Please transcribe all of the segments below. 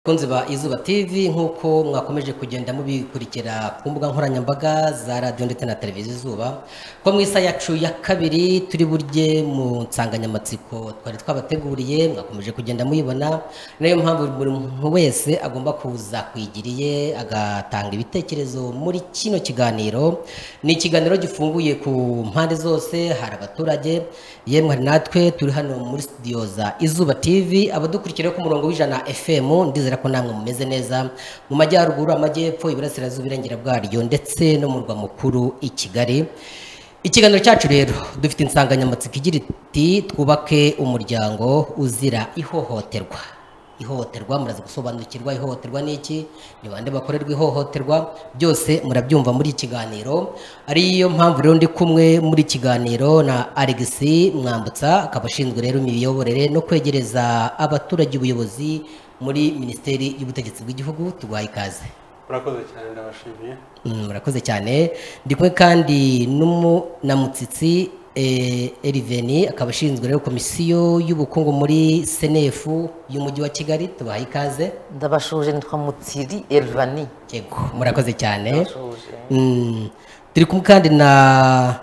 Kunzi ba Izuba TV nkuko mwakomeje kugenda mubikurikira ku mbuga nkoranyambaga za radio ndetse na televiziyo Izuba ko mwisa yacu ya kabiri turi burye mu nsanganyamatsiko twari twabateguriye mwakomeje kugenda muyibona nayo mpamvu buri muntu wese agomba kuza kwigiriye agatanga ibitekerezo muri kino kiganiro. Ni ikiganiro gifunguye ku mpande zose, hari abaturage yemwe hari natwe turi hano muri studio za Izuba TV abadukurikira ku murongo w'ijana FM ndizera ko namwe mumeze neza mu majyaruguru, amajyepfo, iburasirazuba, irengera bwaryo ndetse no mu murwa mukuru i Kigali. Ikiganiro cyacu rero dufite insanganyamatsiko igira iti twubake umuryango uzira ihohoterwa. Ihohoterwa muraza gusobanukirwa ihohoterwa niki, ni bande bakorerwa ihohoterwa, byose murabyumva muri ikiganiro. Ariyo mpamvu rero ndi kumwe muri ikiganiro na Alexis Mwambutsa, akaba ashinzwe rero imiyoborere no kwegereza abaturage ubuyobozi muri Minisiteri y'Ubutegetsi bw'Igihugu. Tuguhaye ikaze. Murakoze cyane, ndabashimiye. Murakoze cyane. Ndi kumwe kandi na Mutsitsi Eriveni, akaba ashinzwe rero komisiyo y'ubukungu muri SNF y'umujyi wa Kigali. Tubahaye ikaze. Ndabashuje, nitwa Mutsiri Erivani. Yego, murakoze cyane. Turi kumwe kandi na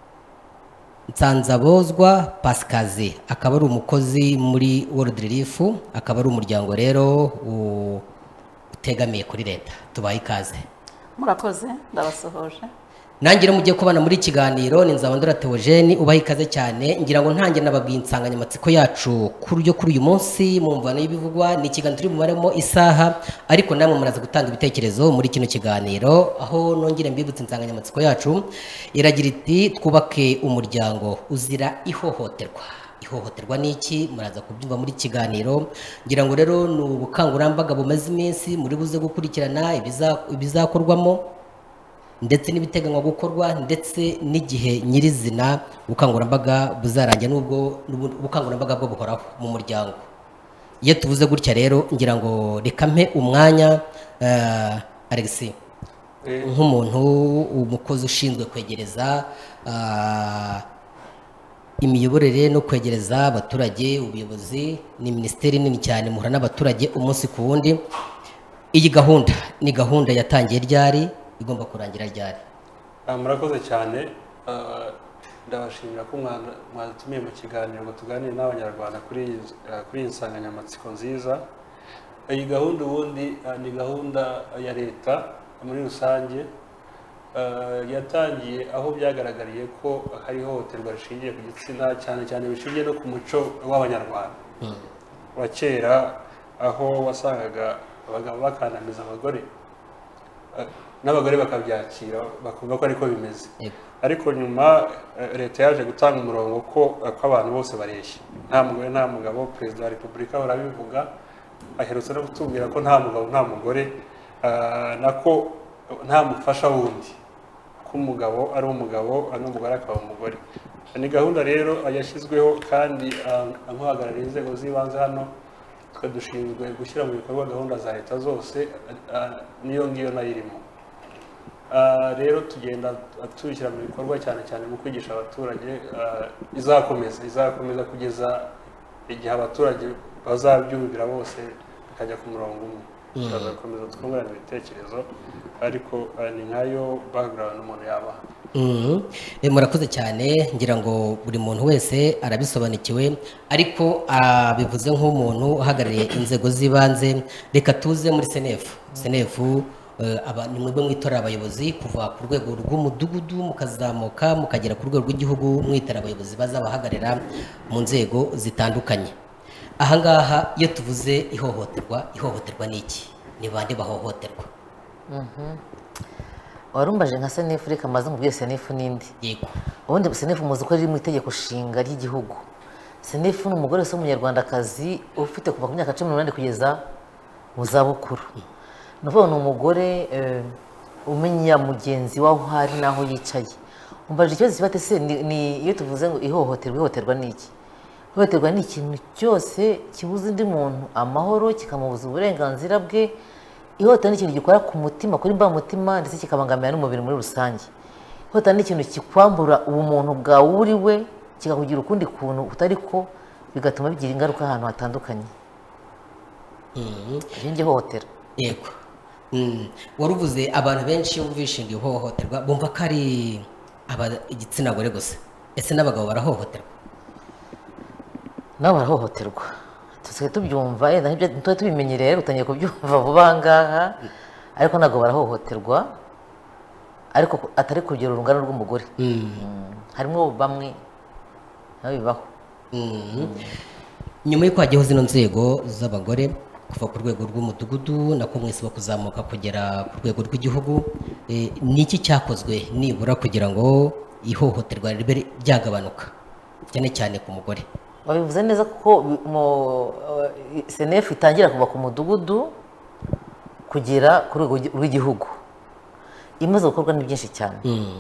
Nsanzabozwa Pasikazi, akaba ari umukozi muri World Relief, akaba ari umuryango rero utegamiye kuri leta. Tubahaye ikaze. Murakoze, ndabasohoje. Nangira mugiye kubana muri kiganiro ni Nzabandora Theogene, ubaha ikaze cyane. Ngira ngo ntange nababwiye insanganyamatsiko yacu kuri uyu munsi mu mvano y'ibivugwa. Ni ikiganiro turi bumaremo isaha, ariko namwe muraza gutanga ibitekerezo muri kino kiganiro. Aho nongere mbibutse insanganyamatsiko yacu iragira iti twubake umuryango uzira ihohoterwa. Ihohoterwa niki muraza kubyumva muri kiganiro. Ngira ngo rero ni ubukangurambaga bumaze iminsi muri buze gukurikirana ibizakorwamo ndetse n'ibiteganywa gukorwa ndetse n'igihe nyirizina ubukangurambaga buzarangira, n'ubwo ubukangurambaga bwo buhoraho mu muryango. Iyo tuvuze gutya rero ngira ngo reka mpe umwanya Alexis, nk'umuntu umukozi ushinzwe kwegereza imiyoborere no kwegereza abaturage ubuyobozi. Ni minisiteri nini cyane, muhura n'abaturage umunsi ku wundi. Iyi gahunda ni gahunda yatangiye ryari, igomba kurangira ryari? Murakoze cyane. Ndabashimira ko mwadutumiye mu kiganiro ngo tuganire n'abanyarwanda kuri iyi nsanganyamatsiko nziza. Iyi gahunda ubundi ni gahunda ya leta muri rusange, yatangiye aho byagaragariye ko hari ihohoterwa rishingiye ku gitsina, cyane cyane bishingiye no ku muco w'abanyarwanda wa kera, aho wasangaga abagabo bakandamiza abagore n'abagore bakabyakira bakumva ko ariko bimeze. Ariko nyuma leta yaje gutanga umurongo ko abantu bose bareshya, nta mugore nta mugabo. Perezida wa Repubulika urabivuga, aherutse no kutubwira ko nta mugabo nta mugore, nako nta mufasha wundi, ko umugabo ari umugabo n'umugore akaba umugore. Ni gahunda rero yashyizweho, kandi nk'uhagarariye inzego z'ibanze hano twe dushinzwe gushyira mu bikorwa gahunda za leta zose, niyo ngiyo nayo irimo. Rero tugenda tubishyira mu bikorwa cyane cyane mu kwigisha abaturage. Izakomeza kugeza igihe abaturage bazabyumvira bose bakajya ku murongo umwe. Tuzakomeza twungurana ibitekerezo, ariko ni nkayo background umuntu yabaha. Murakoze cyane. Ngira ngo buri muntu wese arabisobanukiwe, ariko bivuze nk'umuntu uhagarariye inzego z'ibanze. Reka tuze muri SNF. Ni mwebwe mwitora abayobozi kuva ku rwego rw'umudugudu mukazamuka mukagera ku rwego rw'igihugu, mwitora abayobozi bazabahagararira mu nzego zitandukanye. Ahangaha iyo tuvuze ihohoterwa ni iki? Ni bande bahohoterwa? Warumbaje nka SNF, reka maze mubwiye SNF nindi. Yego. Ubundi SNF muzi ko riri mu itegeko nshinga ry'igihugu. SNF ni umugore wese w'umunyarwandakazi ufite kuva ku myaka 18 kugeza mu zabukuru. Nuvuga ni umugore umenya mugenzi waho hari naho yicaye. Umbaje ikibazo kibate se ni iyo tuvuze ngo ihohoterwa ni iki? Ihohoterwa ni ikintu cyose kibuza undi muntu amahoro, kikamubuza uburenganzira bwe. Ihohoterwa ni ikintu gikora ku mutima, kuri mbamutima, ndetse kikabangamira n'umubiri muri rusange. Ihohoterwa ni ikintu kikwambura ubumuntu bwawe uri we, kikakugira ukundi kuntu utari ko, bigatuma bigira ingaruka ahantu hatandukanye. irindi hohotera. yego. Wari uvuze abantu benshi iyo bishingiye ihohoterwa bumva ko ari igitsina gore gusa, ese n'abagabo barahohoterwa? nabo barahohoterwa, tusigaye tubyumva ntitwe tubimenyereye, utangiye kubyumva vuba aha ngaha, ariko ntabwo barahohoterwa, ariko atari ku rugero rungana rw'umugore. harimo bamwe nabo bibaho. nyuma y'uko hajyaho zino nzego z'abagore kuva ku rwego rw'umudugudu nako mwese kuzamuka kugera ku rwego rw'igihugu, ni iki cyakozwe nibura kugira ngo ihohoterwa ribe ryagabanuka cyane cyane ku mugore? Babivuze neza ko SNF itangira kuva ku mudugudu kugera ku rwego rw'igihugu, imaze gukorwa ni byinshi cyane.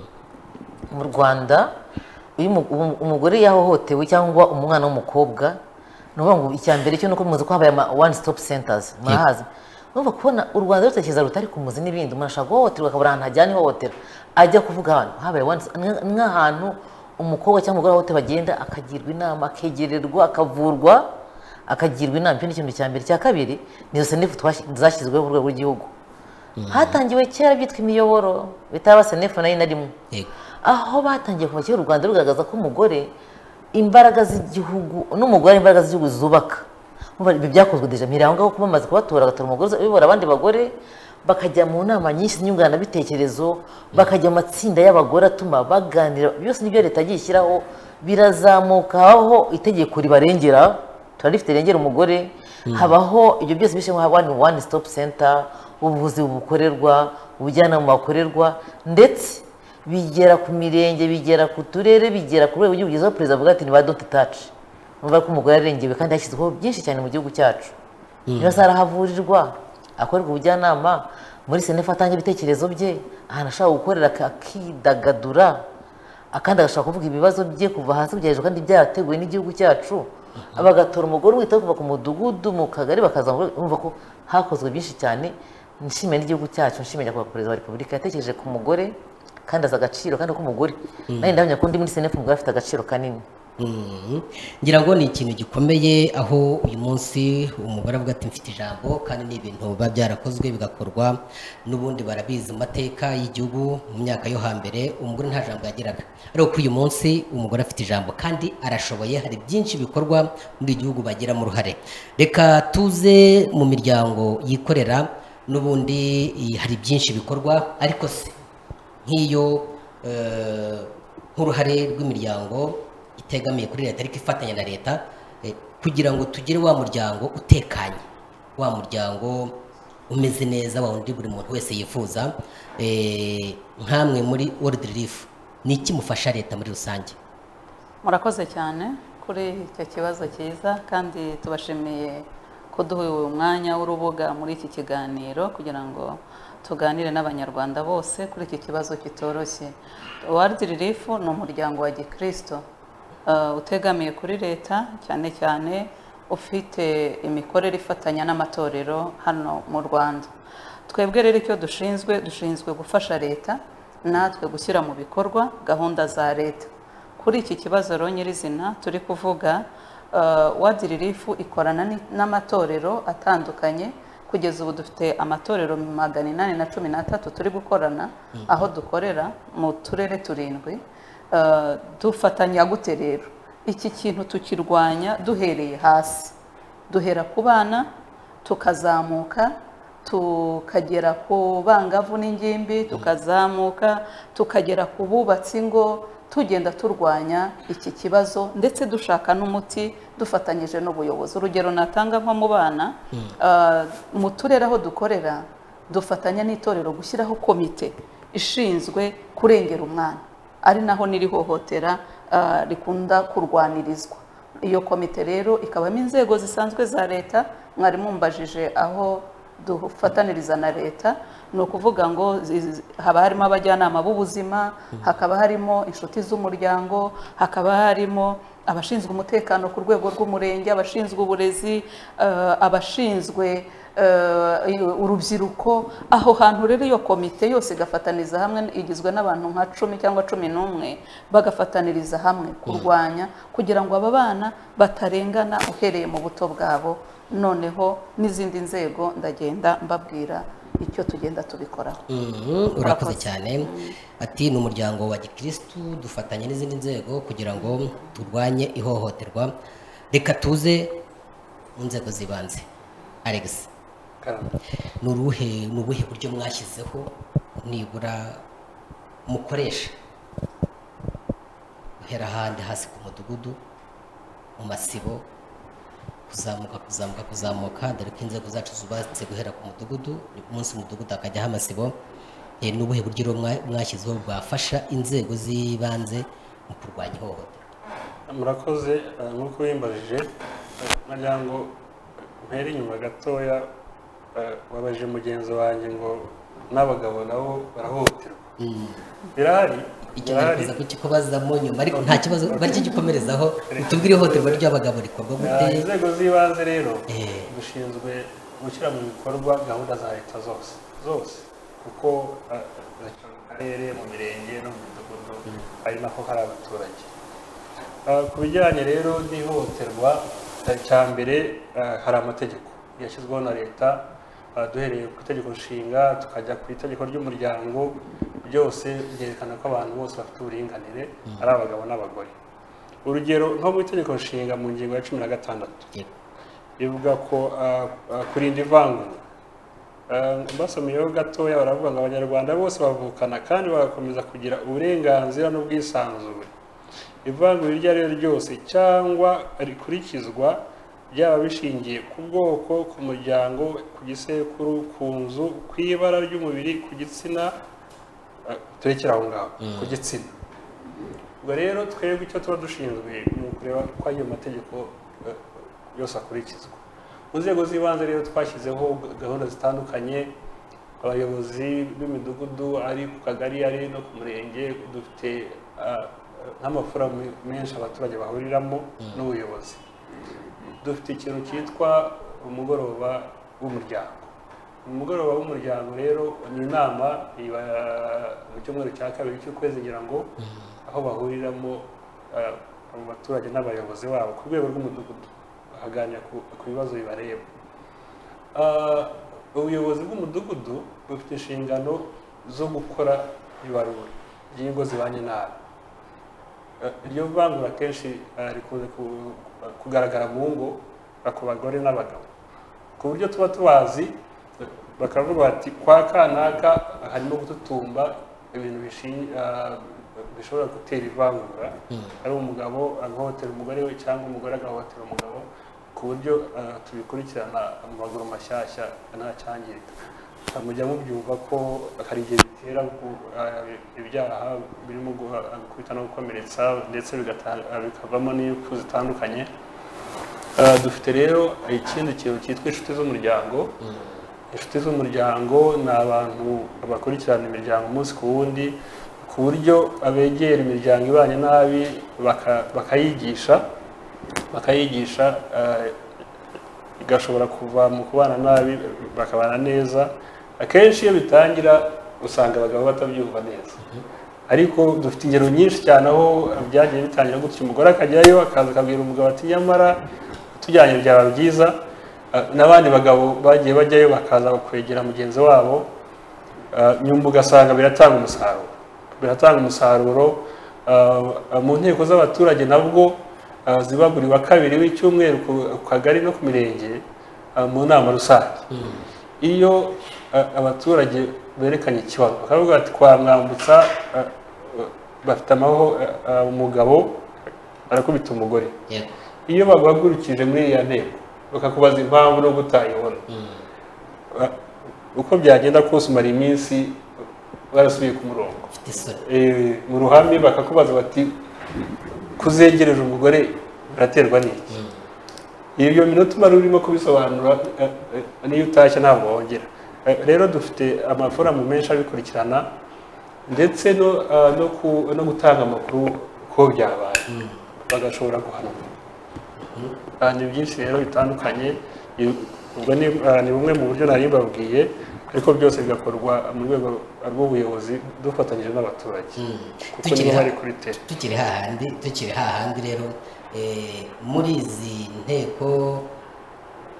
mu Rwanda iyo umugore yahohotewe cyangwa umwana w'umukobwa, nuvuga ngo icya mbere cyo nuko muzi ko habaye one stop centers, murahazi. Numva kubona u Rwanda rutekereza rutari kumuzi n'ibindi, umuntu ashaka guhohoterwa akabura ahantu hajyana ihohotera, ajya kuvuga ahantu habaye nk'ahantu umukobwa cyangwa umugore wahohotewe agenda akagirwa inama, akegererwa, akavurwa, akagirwa inama. Icyo ni ikintu cya mbere. Cya kabiri nizo SNF zashyizweho ku rwego rw'igihugu. Hatangiwe kera byitwa imiyoboro bitaba SNF nayo na rimwe, aho batangiye kuva kera u Rwanda rugaragaza ko umugore imbaraga z'igihugu n'umugore imbaraga z'igihugu zubaka. Ibi byakozwe deja mbere aho ngaho, kuba bamaze kubatora agatora umugore uyobora abandi bagore, bakajya mu nama nyinshi z'inyunguranabitekerezo, bakajya mu matsinda y'abagore atuma baganira. Byose nibyo leta yagiye ishyiraho, birazamuka aho itegeko ribarengera, turarifite rengera umugore. Habaho ibyo byose bishyirwa one stop center, ubuvuzi bukorerwa, ubujyanama bukorerwa, ndetse bigera ku mirenge, bigera ku turere, bigera ku rwego rw'igihugu, aho perezida avuga ati niba don't touch. Numva ko umugore yarengewe kandi hashyizweho byinshi cyane mu gihugu cyacu. Niba arahavurirwa, akorerwa ubujyanama, muri SNF atanga ibitekerezo bye, ahantu ashaka gukorera akidagadura, akandi agashaka kuvuga ibibazo bye kuva hasi kugera hejuru, kandi byarateguwe n'igihugu cyacu. Abagatora umugore wita kuva ku mudugudu, mu kagari, bakaza bumva ko hakozwe byinshi cyane. Nshimira n'igihugu cyacu, nshimira ko perezida wa repubulika yatekereje ku mugore kandi azi agaciro kandi ko umugore, nanjye ndamenya ko ndi muri SNF umugore afite agaciro kanini. ngira ngo ni ikintu gikomeye aho uyu munsi umugore avuga ati mfite ijambo, kandi ni ibintu biba byarakozwe bigakorwa n'ubundi barabizi mu mateka y'igihugu. Mu myaka yo hambere umugore nta jambo yagiraga, ariko kuri uyu munsi umugore afite ijambo kandi arashoboye. Hari byinshi bikorwa muri igihugu bagiramo uruhare. Reka tuze mu miryango yikorera, n'ubundi hari byinshi bikorwa, ariko se nk'iyo nk'uruhare rw'imiryango itegamiye kuri leta ariko ifatanya na leta, kugira ngo tugire wa muryango utekanye, wa muryango umeze neza, wa wundi buri muntu wese yifuza, nkamwe muri World Relief ni iki mufasha leta muri rusange? Murakoze cyane kuri icyo kibazo cyiza, kandi tubashimiye kuduha uyu mwanya w'urubuga muri iki kiganiro kugira ngo tuganire n'abanyarwanda bose kuri iki kibazo kitoroshye. World Relief ni umuryango wa Gikristo utegamiye kuri leta, cyane cyane ufite imikorere ifatanya n'amatorero hano mu Rwanda. Twebwe rero icyo dushinzwe gufasha leta natwe gushyira mu bikorwa gahunda za leta. Kuri iki kibazo rero nyirizina turi kuvuga, World Relief ikorana n'amatorero atandukanye. Kugeza ubu dufite amatorero 813 turi gukorana, aho dukorera mu turere 7. Dufatanya gute rero? Iki kintu tukirwanya duhereye hasi, duhera ku bana tukazamuka tukagera ku bangavu n'ingimbi, tukazamuka tukagera ku bubatsi ngo, tugenda turwanya iki kibazo ndetse dushaka n'umuti dufatanyije n'ubuyobozi. Urugero natanga nko mu bana, mu turere aho dukorera dufatanya n'itorero gushyiraho komite ishinzwe kurengera umwana, ari naho n'irihohotera rikunda kurwanirizwa. Iyo komite rero ikabamo inzego zisanzwe za leta. Mwari mumbajije aho dufataniriza na leta, ni ukuvuga ngo haba harimo abajyanama b'ubuzima, hakaba harimo inshuti z'umuryango, hakaba harimo abashinzwe umutekano ku rwego rw'umurenge, abashinzwe uburezi, abashinzwe urubyiruko. Aho hantu rero iyo komite yose igafataniza hamwe, igizwe n'abantu nka 10 cyangwa 11, bagafataniriza hamwe kurwanya, kugira ngo aba bana batarengana uhereye mu buto bwabo noneho n'izindi nzego ndagenda mbabwira icyo tugenda tubikoraho. Urakoze cyane. Ati ni umuryango wa gikirisitu dufatanya n'izindi nzego kugira ngo turwanye ihohoterwa. Reka tuze mu nzego z'ibanze. Alex, ni ubuhe buryo mwashyizeho nibura mukoresha guhera ahandi hasi ku mudugudu, mu masibo, kuzamuka dore ko inzego zacu zubatse guhera ku mudugudu, munsi umudugudu hakajyaho amasibo. Ni ubuhe buryo rero mwashyizeho bwafasha inzego z'ibanze mu kurwanya ihohoterwa? Murakoze. Nk'uko wimbajije nagira ngo mpere inyuma gatoya, wabajije mugenzi wanjye ngo n'abagabo nabo barahohoterwa. Birahari. Icyo ngerageza kukibazamo nyuma, ariko nta kibazo bari gikomerezaho. Utubwire ihohoterwa ry'abagabo rikorwa gute? Inzego z'ibanze rero dushinzwe gushyira mu bikorwa gahunda za leta zose kuko mu karere, mu mirenge no mu midugudu ari naho hari abaturage. Ku bijyanye rero n'ihohoterwa, cya mbere hari amategeko yashyizweho na leta, duhereye ku itegeko nshinga tukajya ku itegeko ry'umuryango, byose byerekana ko abantu bose bafite uburinganire ari abagabo n'abagore. Urugero nko mu itegeko nshinga mu ngingo ya 16 ivuga ko kurinda ivangura. Basomeyeho gatoya baravuga ngo abanyarwanda bose bavukana kandi bagakomeza kugira uburenganzira n'ubwisanzure. Ivangura iryo ari ryo ryose cyangwa rikurikizwa byaba bishingiye ku bwoko, ku muryango, ku gisekuru, ku nzu, ku ibara ry'umubiri, ku gitsina, turekera aho ngaho ku gitsina. Ubwo rero twebwe icyo tuba dushinzwe ni ukureba ko ayo mategeko yose akurikizwa. Mu nzego z'ibanze rero twashyizeho gahunda zitandukanye. Abayobozi b'imidugudu ari ku kagari, ari no ku murenge, dufite nk'amafura menshi abaturage bahuriramo n'ubuyobozi. Dufite ikintu cyitwa umugoroba w'umuryango. Umugoroba w'umuryango rero ni inama iba mu cyumweru cya kabiri cy'ukwezi, ngira ngo aho bahuriramo abaturage n'abayobozi babo ku rwego rw'umudugudu, bahaganira ku bibazo bibareba. Ubuyobozi bw'umudugudu bufite inshingano zo gukora ibarura ry'ingo zibanye nabi. Iryo vangura kenshi rikunze kugaragara mu ngo ku bagore n'abagabo, ku buryo tuba tubazi, bakavuga bati kwa kanaka harimo gututumba ibintu bishobora gutera ivangura, ari umugabo agahohotera umugore we cyangwa umugore agahohotera umugabo, ku buryo tubikurikirana mu maguru mashyashya nta cyangirika. Mujya mubyumva ko hari igihe bitera ibyaha birimo gukubita no gukomeretsa ndetse bikavamo n'impfu zitandukanye. Dufite rero ikindi kintu cyitwa inshuti z'umuryango. Inshuti z'umuryango ni abantu bakurikirana imiryango umunsi ku wundi, ku buryo abegera imiryango ibanye nabi bakayigisha igashobora kuva mu kubana nabi bakabana neza. Akenshi iyo bitangira usanga abagabo batabyumva neza, ariko dufite ingero nyinshi cyane aho byagiye bitangira gutyo, umugore akajyayo akaza akabwira umugabo ati nyamara tujyanye byaba byiza. N'abandi bagabo bagiye bajyayo bakaza kwegera mugenzi wabo, nyuma ugasanga biratanga umusaruro. Mu nteko z'abaturage nabwo ziba buri wa kabiri w'icyumweru ku kagari no ku mirenge mu nama rusange. Iyo abaturage berekanye ikibazo bakavuga ati twamwambutsa, bafite amaho umugabo arakubita umugore, iyo baguhagurukije muri iya nteko bakakubaza impamvu no gutayibona, uko byagenda kose umara iminsi barasubiye ku murongo. Mu ruhame bakakubaza bati kuzengereje umugore biraterwa n'iki? Iyo minota umara urimo kubisobanura niyo utashye ntabwo wongera. Rero dufite amaforamu menshi abikurikirana ndetse no gutanga amakuru ko byabaye bagashobora guhanwa. Ni byinshi rero bitandukanye, ubwo ni bumwe mu buryo nari mbabwiye, ariko byose bigakorwa mu rwego rw'ubuyobozi dufatanyije n'abaturage kuko nibo bari kuri tere. Tukiri hahandi rero muri izi nteko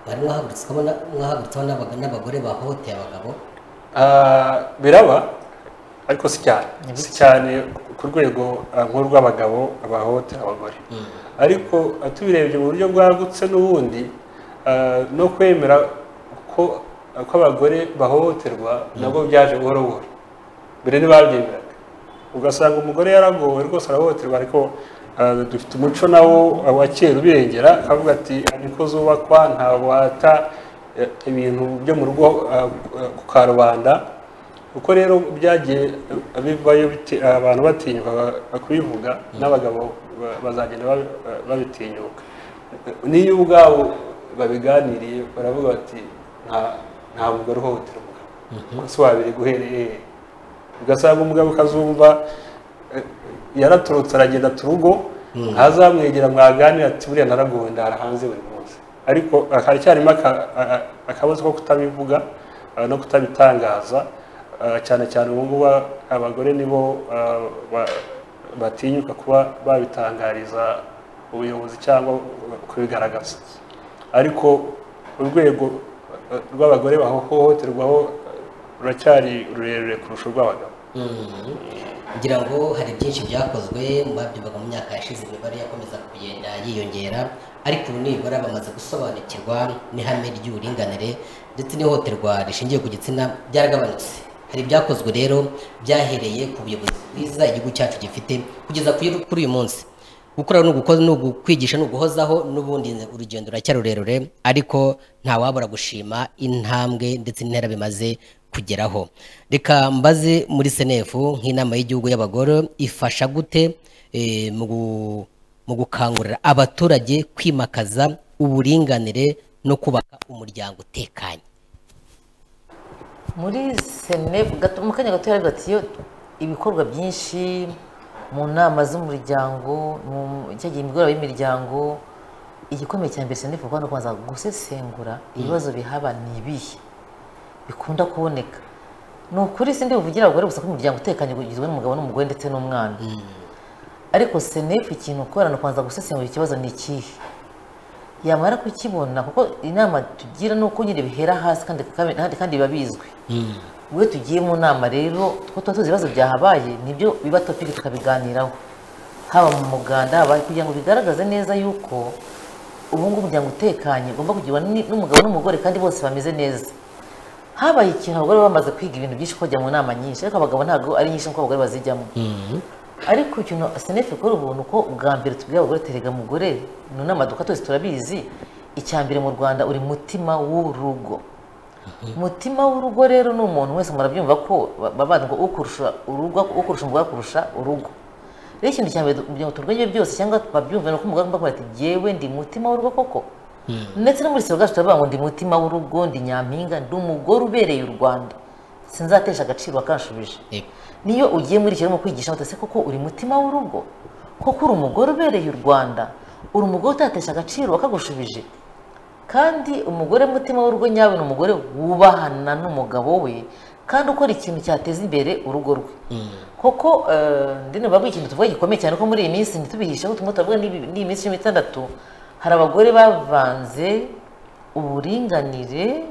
bari mwahagurutseho n'abagore bahohoteye abagabo. biraba ariko si cyane ku rwego nk'urw'abagabo bahohotera abagore, ariko tubirebye mu buryo bwagutse n'ubundi no kwemera ko abagore bahohoterwa nabwo byaje buhoro buhoro. Mbere ntibabyemeraga, ugasanga umugore yaragowe rwose arahohoterwa, ariko dufite umuco nawo wa kera ubirengera, akavuga ati niko zubakwa, nta wata ibintu byo mu rugo ku karubanda. Uko rero byagiye bivayo abantu batinyuka kubivuga, n'abagabo bazagenda babitinyuka. Niyo ubwabo babiganiriye baravuga bati nta mugore uhohotera umugabo, ese wabiri guhereye. Ugasanga umugabo ukazumva yaraturutse aragenda turugo, ntazamwegera mwaganira ati buriya naragowe ndara hanze buri munsi, ariko haracyarimo akabazo ko kutabivuga no kutabitangaza. Cyane cyane ubu ngubu abagore nibo batinyuka kuba babitangariza ubuyobozi cyangwa kubigaragaza, ariko urwego rw'abagore bahohoterwaho ruracyari rurerure kurusha urw'abagabo. ngira ngo hari byinshi byakozwe mwabyumvaga mu myaka yashize, imibare yakomeza kugenda yiyongera, ariko ubu nibura bamaze gusobanukirwa n'ihame ry'uburinganire ndetse n'ihohoterwa rishingiye ku gitsina byaragabanutse. Hari ibyakozwe rero byahereye ku buyobozi bwiza igihugu cyacu gifite kugeza kuri uyu munsi. Gukora ni ukwigisha, ni uguhozaho, n'ubundi urugendo ruracyari rurerure, ariko ntawabura gushima intambwe ndetse n'intera bimaze kugeraho. Reka mbaze muri senefu nk'inama y'igihugu y'abagore ifasha gute mu gukangurira abaturage kwimakaza uburinganire no kubaka umuryango utekanye? Muri senefu mu kanya gato yaravuga ati iyo ibikorwa byinshi mu nama z'umuryango, icyo gihe imigoroba y'imiryango, igikomeye cya mbere senefu rwanda kubanza gusesengura ibibazo bihaba ni ibihe bikunda kuboneka. Ni ukuri sindi buvugira abagore gusa ko umuryango utekanye ugizwe n'umugabo n'umugore ndetse n'umwana, ariko senefu ikintu ukora ni ukubanza gusesengura ikibazo ni ikihe, yamara kukibona, kuko inama tugira ni uko nyine bihera hasi kandi biba bizwi. Iyo tugiye mu nama rero tuba tuzi ibibazo byahabaye, nibyo biba topiki tukabiganiraho, haba mu muganda, haba kugira ngo bigaragaze neza yuko ubu ngubu umuryango utekanye ugomba kugirwa n'umugabo n'umugore kandi bose bameze neza. Habaye ikintu abagore bamaze kwiga ibintu byinshi, kujya mu nama nyinshi, ariko abagabo ntabwo ari nyinshi nk'uko abagore bazijyamo. Ariko ikintu senefu ikora ubu ni uko ubwa mbere tubwira abagore terega mugore, ni n'amaduka twese turabizi, icya mbere mu Rwanda uri mutima w'urugo. Umutima w'urugo rero ni umuntu wese murabyumva ko bavuga ngo ukurusha umugore akurusha urugo. Rero ikintu cya mbere kugira ngo turwanye byose cyangwa babyumve ni uko umugore agomba kuvuga ati jyewe ndi mutima w'urugo koko, ndetse no muri siro gacu turavuga ngo ndi mutima w'urugo, ndi nyampinga, ndi umugore ubereye u Rwanda, sinzatesha agaciro akanshubije. Niyo ugiye muri kirimo kwigisha utese koko uri mutima w'urugo, koko uri umugore ubereye u Rwanda, uri umugore utatesha agaciro akagushubije. Kandi umugore mutima w'urugo nyawe ni umugore wubahana n'umugabo we kandi ukora ikintu cyateza imbere urugo rwe. Koko ndine bavuga ikintu tuvuga gikomeye cyane ko muri iyi minsi ntitubihishe, kuko tumuvuga ni iminsi 16 hari abagore bavanze uburinganire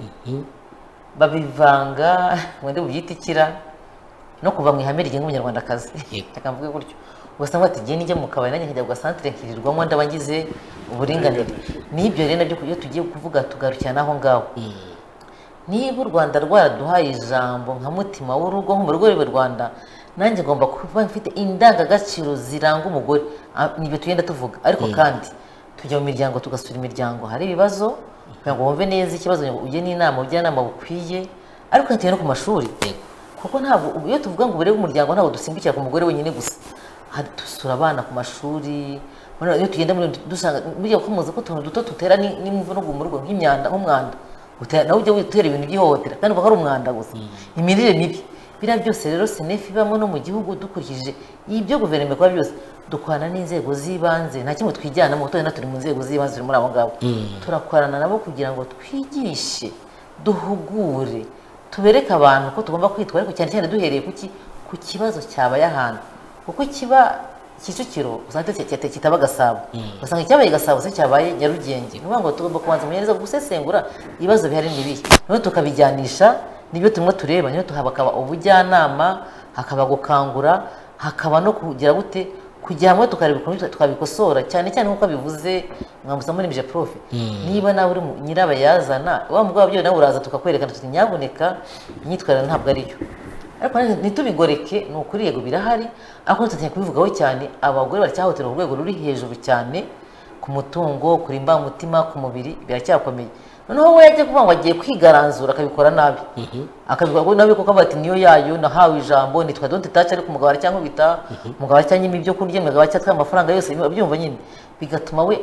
babivanga wende byitikira no kuva mu ihame rigenga umunyarwandakazi. Reka mvuge gutyo, ugasanga ati giye nijya mu kabari nanjye nkajya gusantre nkirirwamo ndabangize uburinganire. Nibyo rero nabyo iyo tugiye kuvuga tugarukirana aho ngaho. Niba u Rwanda rwaraduhaye ijambo nka mutima w'urugo mu rugo rw'u Rwanda, nanjye ngomba kuba mfite indangagaciro ziranga umugore. Nibyo tugenda tuvuga, ariko kandi tujya mu miryango tugasura imiryango hari ibibazo kugira ngo wumve neza ikibazo, ujye n'inama ujyanama bukwiye, ariko nateye no ku mashuri, kuko ntabwo iyo tuvuga ngo ubure bw'umuryango ntabwo dusimbukira ku mugore wenyine gusa, dusura abana ku mashuri. Iyo tugenda dusanga burya ko muzi ko utuntu duto tutera n'imvugo mu rugo nk'imyanda, nk'umwanda nawe ujya witera ibintu by'ihohotera kandi uvuga ari umwanda gusa, imirire mibi. Biriya byose rero senefu ibamo no mu gihugu dukurikije ibyo guverinoma ikora byose, dukorana n'inzego z'ibanze, nta kimwe twijyanamo, tugenda turi mu nzego z'ibanze turi muri abo ngabo, turakorana nabo kugira ngo twigishe, duhugure, tubereke abantu ko tugomba kwitwara, ariko cyane cyane duhereye ku kibazo cyabaye ahantu, kuko kiba Kicukiro usanga kitaba Gasabo ugasanga icyabaye Gasabo se cyabaye Nyarugenge. Ni ukuvuga ngo tugomba kubanza kumenyereza gusesengura ibibazo bihari n'ibihe noneho tukabijyanisha n'ibyo tumwe tureba, niyo hakaba ubujyanama, hakaba gukangura, hakaba no kugira gute kujya hamwe tukareba ukuntu tukabikosora, cyane cyane nk'uko bivuze mwamusa muri mije prof. Niba nawe uri nyirabayazana wa mugabo byo nawe uraza tukakwerekana tuti nyaboneka imyitwarire ntabwo ariyo, ariko ntitubigoreke. Ni ukuri yego birahari, ariko tugiye kubivugaho cyane. Abagore baracyahotera urwego ruri hejuru cyane ku mutungo, kuri imbamutima, ku mubiri biracyakomeye. Noneho we yajya kuvuga ngo agiye kwigaranzura akabikora nabi, akabikora nabi kuko bati niyo yayo nahawe ijambo nitwa don't touch, ariko umugabo aracyangwa bita umugabo aracyanyima ibyo kurya, umugabo aracyatwa amafaranga yose byumva nyine, bigatuma we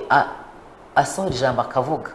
asohora ijambo akavuga.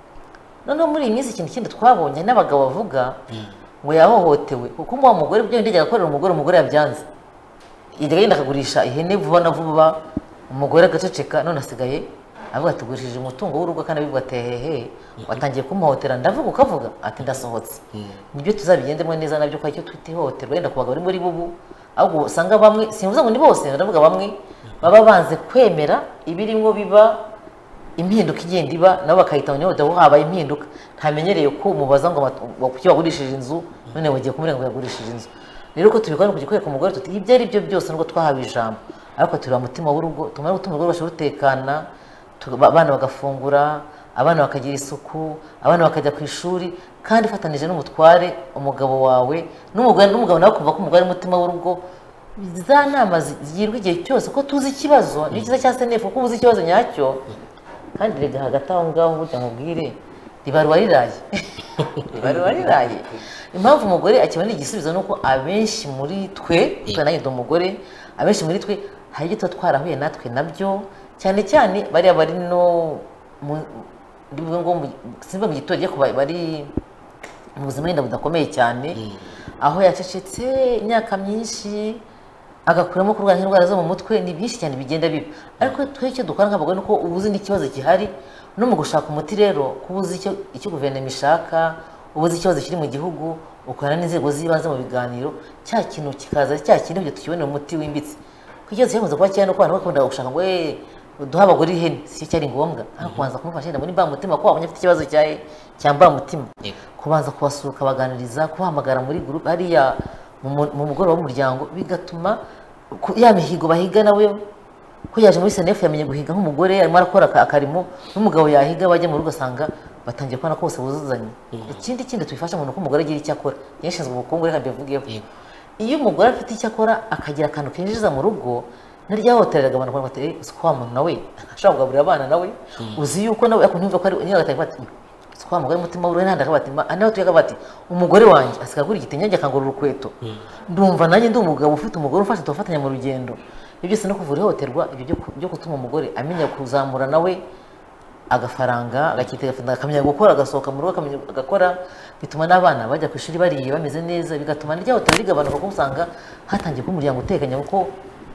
Noneho muri iyi minsi ikintu kindi twabonye n'abagabo bavuga ngo yahohotewe kuko uwo mugore byo ndege agakorera umugore yabyanze, yajyaga yenda akagurisha ihene vuba na vuba, umugore agaceceka. None asigaye avuga ati gurishije umutungo w'urugo, kandi abivuga ati hehe watangiye kumuhotera, ndavuga ukavuga ati ndasohotse. Nibyo tuzabigendemo neza nabyo kwa icyo twita ihohoterwa yenda ku bagabo bari muri bubu, ahubwo usanga bamwe, simvuze ngo ni bose, ndavuga bamwe baba banze kwemera ibirimo biba impinduka igenda iba, nabo bakahita ngo niho habaye impinduka. Ntamenyereye ko umubaza ngo kuki wagurishije inzu none wagiye kumurenga ngo yagurishije inzu. Rero ko tubikora kujya kwereka umugore tuti ibyo ari byo byose nubwo twahawe ijambo, ariko turi umutima w'urugo, tumara gutuma urugo bashobora gutekana, abana bagafungura, abana bakagira isuku, abana bakajya ku ishuri, kandi ifatanije n'umutware umugabo wawe n'umugabo nawe kumva ko umugore ari umutima w'urugo. Za nama zigirwa igihe cyose ko tuzi ikibazo, ni cyiza cya senefu ko uzi ikibazo nyacyo, kandi rega hagati aho ngaho burya nkubwire ribarwa riraye ribarwa riraye. Impamvu umugore akibona igisubizo nuko abenshi muri twe nanjye ndi umugore, abenshi muri twe hari ibyo tuba twarahuye natwe nabyo, cyane cyane bariya bari no simba mu gitondo bari mu buzima wenda budakomeye cyane, aho yacecetse imyaka myinshi agakuramo kurwanya indwara zo mu mutwe. Ni byinshi cyane bigenda biba, ariko twe icyo dukora nk'abagore nuko ubuzi n'ikibazo gihari, no mu gushaka umuti rero kuba uzi icyo guverinoma ishaka, ubuzi ikibazo kiri mu gihugu, ukorana n'inzego z'ibanze mu biganiro, cya kintu kikaza cya kintu byo tukibonera umuti wimbitse. Kuko ikibazo cyakunze kuba cyane ko abantu bakunda gushaka ngo duha abagore ihene, si cyari ngombwa, ariko kubanza kumufasha muri mbamutima ko wabonye afite ikibazo cya mbamutima, kubanza kubasuka baganiriza, kubahamagara muri groupe hariya mu mugoroba w'umuryango, bigatuma ya mihigo bahiga nawe ko yaje muri senefu yamenye guhiga nk'umugore arimo arakora akarimo, n'umugabo yahiga bajya mu rugo asanga batangiye kubona ko bose buzuzanye. Ikindi tubifasha ngo nuko umugore agira icyo akora, yashinzwe ubukungu reka mbivugeho. Iyo umugore afite icyo akora akagira akantu kinjiza mu rugo, narya hoterera abantu kwa bati kwa muntu nawe ashaka kugaburira abana nawe, uzi yuko nawe akuntumva ko ari niyo gatari bati kwa mugore mutima w'uruhe nanda kabati anaho tuyaga bati umugore wanjye asiga kuri igitenyange akangura urukweto, ndumva nanjye ndi umugabo ufite umugore ufasha tufatanya mu rugendo. Ibyo byose no kuvura ihohoterwa, ibyo byo gutuma umugore amenya kuzamura nawe agafaranga, agakitega akamenya gukora, agasohoka mu rugo akamenya agakora, bituma n'abana bajya ku ishuri bariye bameze neza, bigatuma n'irya hotel rigabanuka kuko usanga hatangiye ko umuryango utekanye, kuko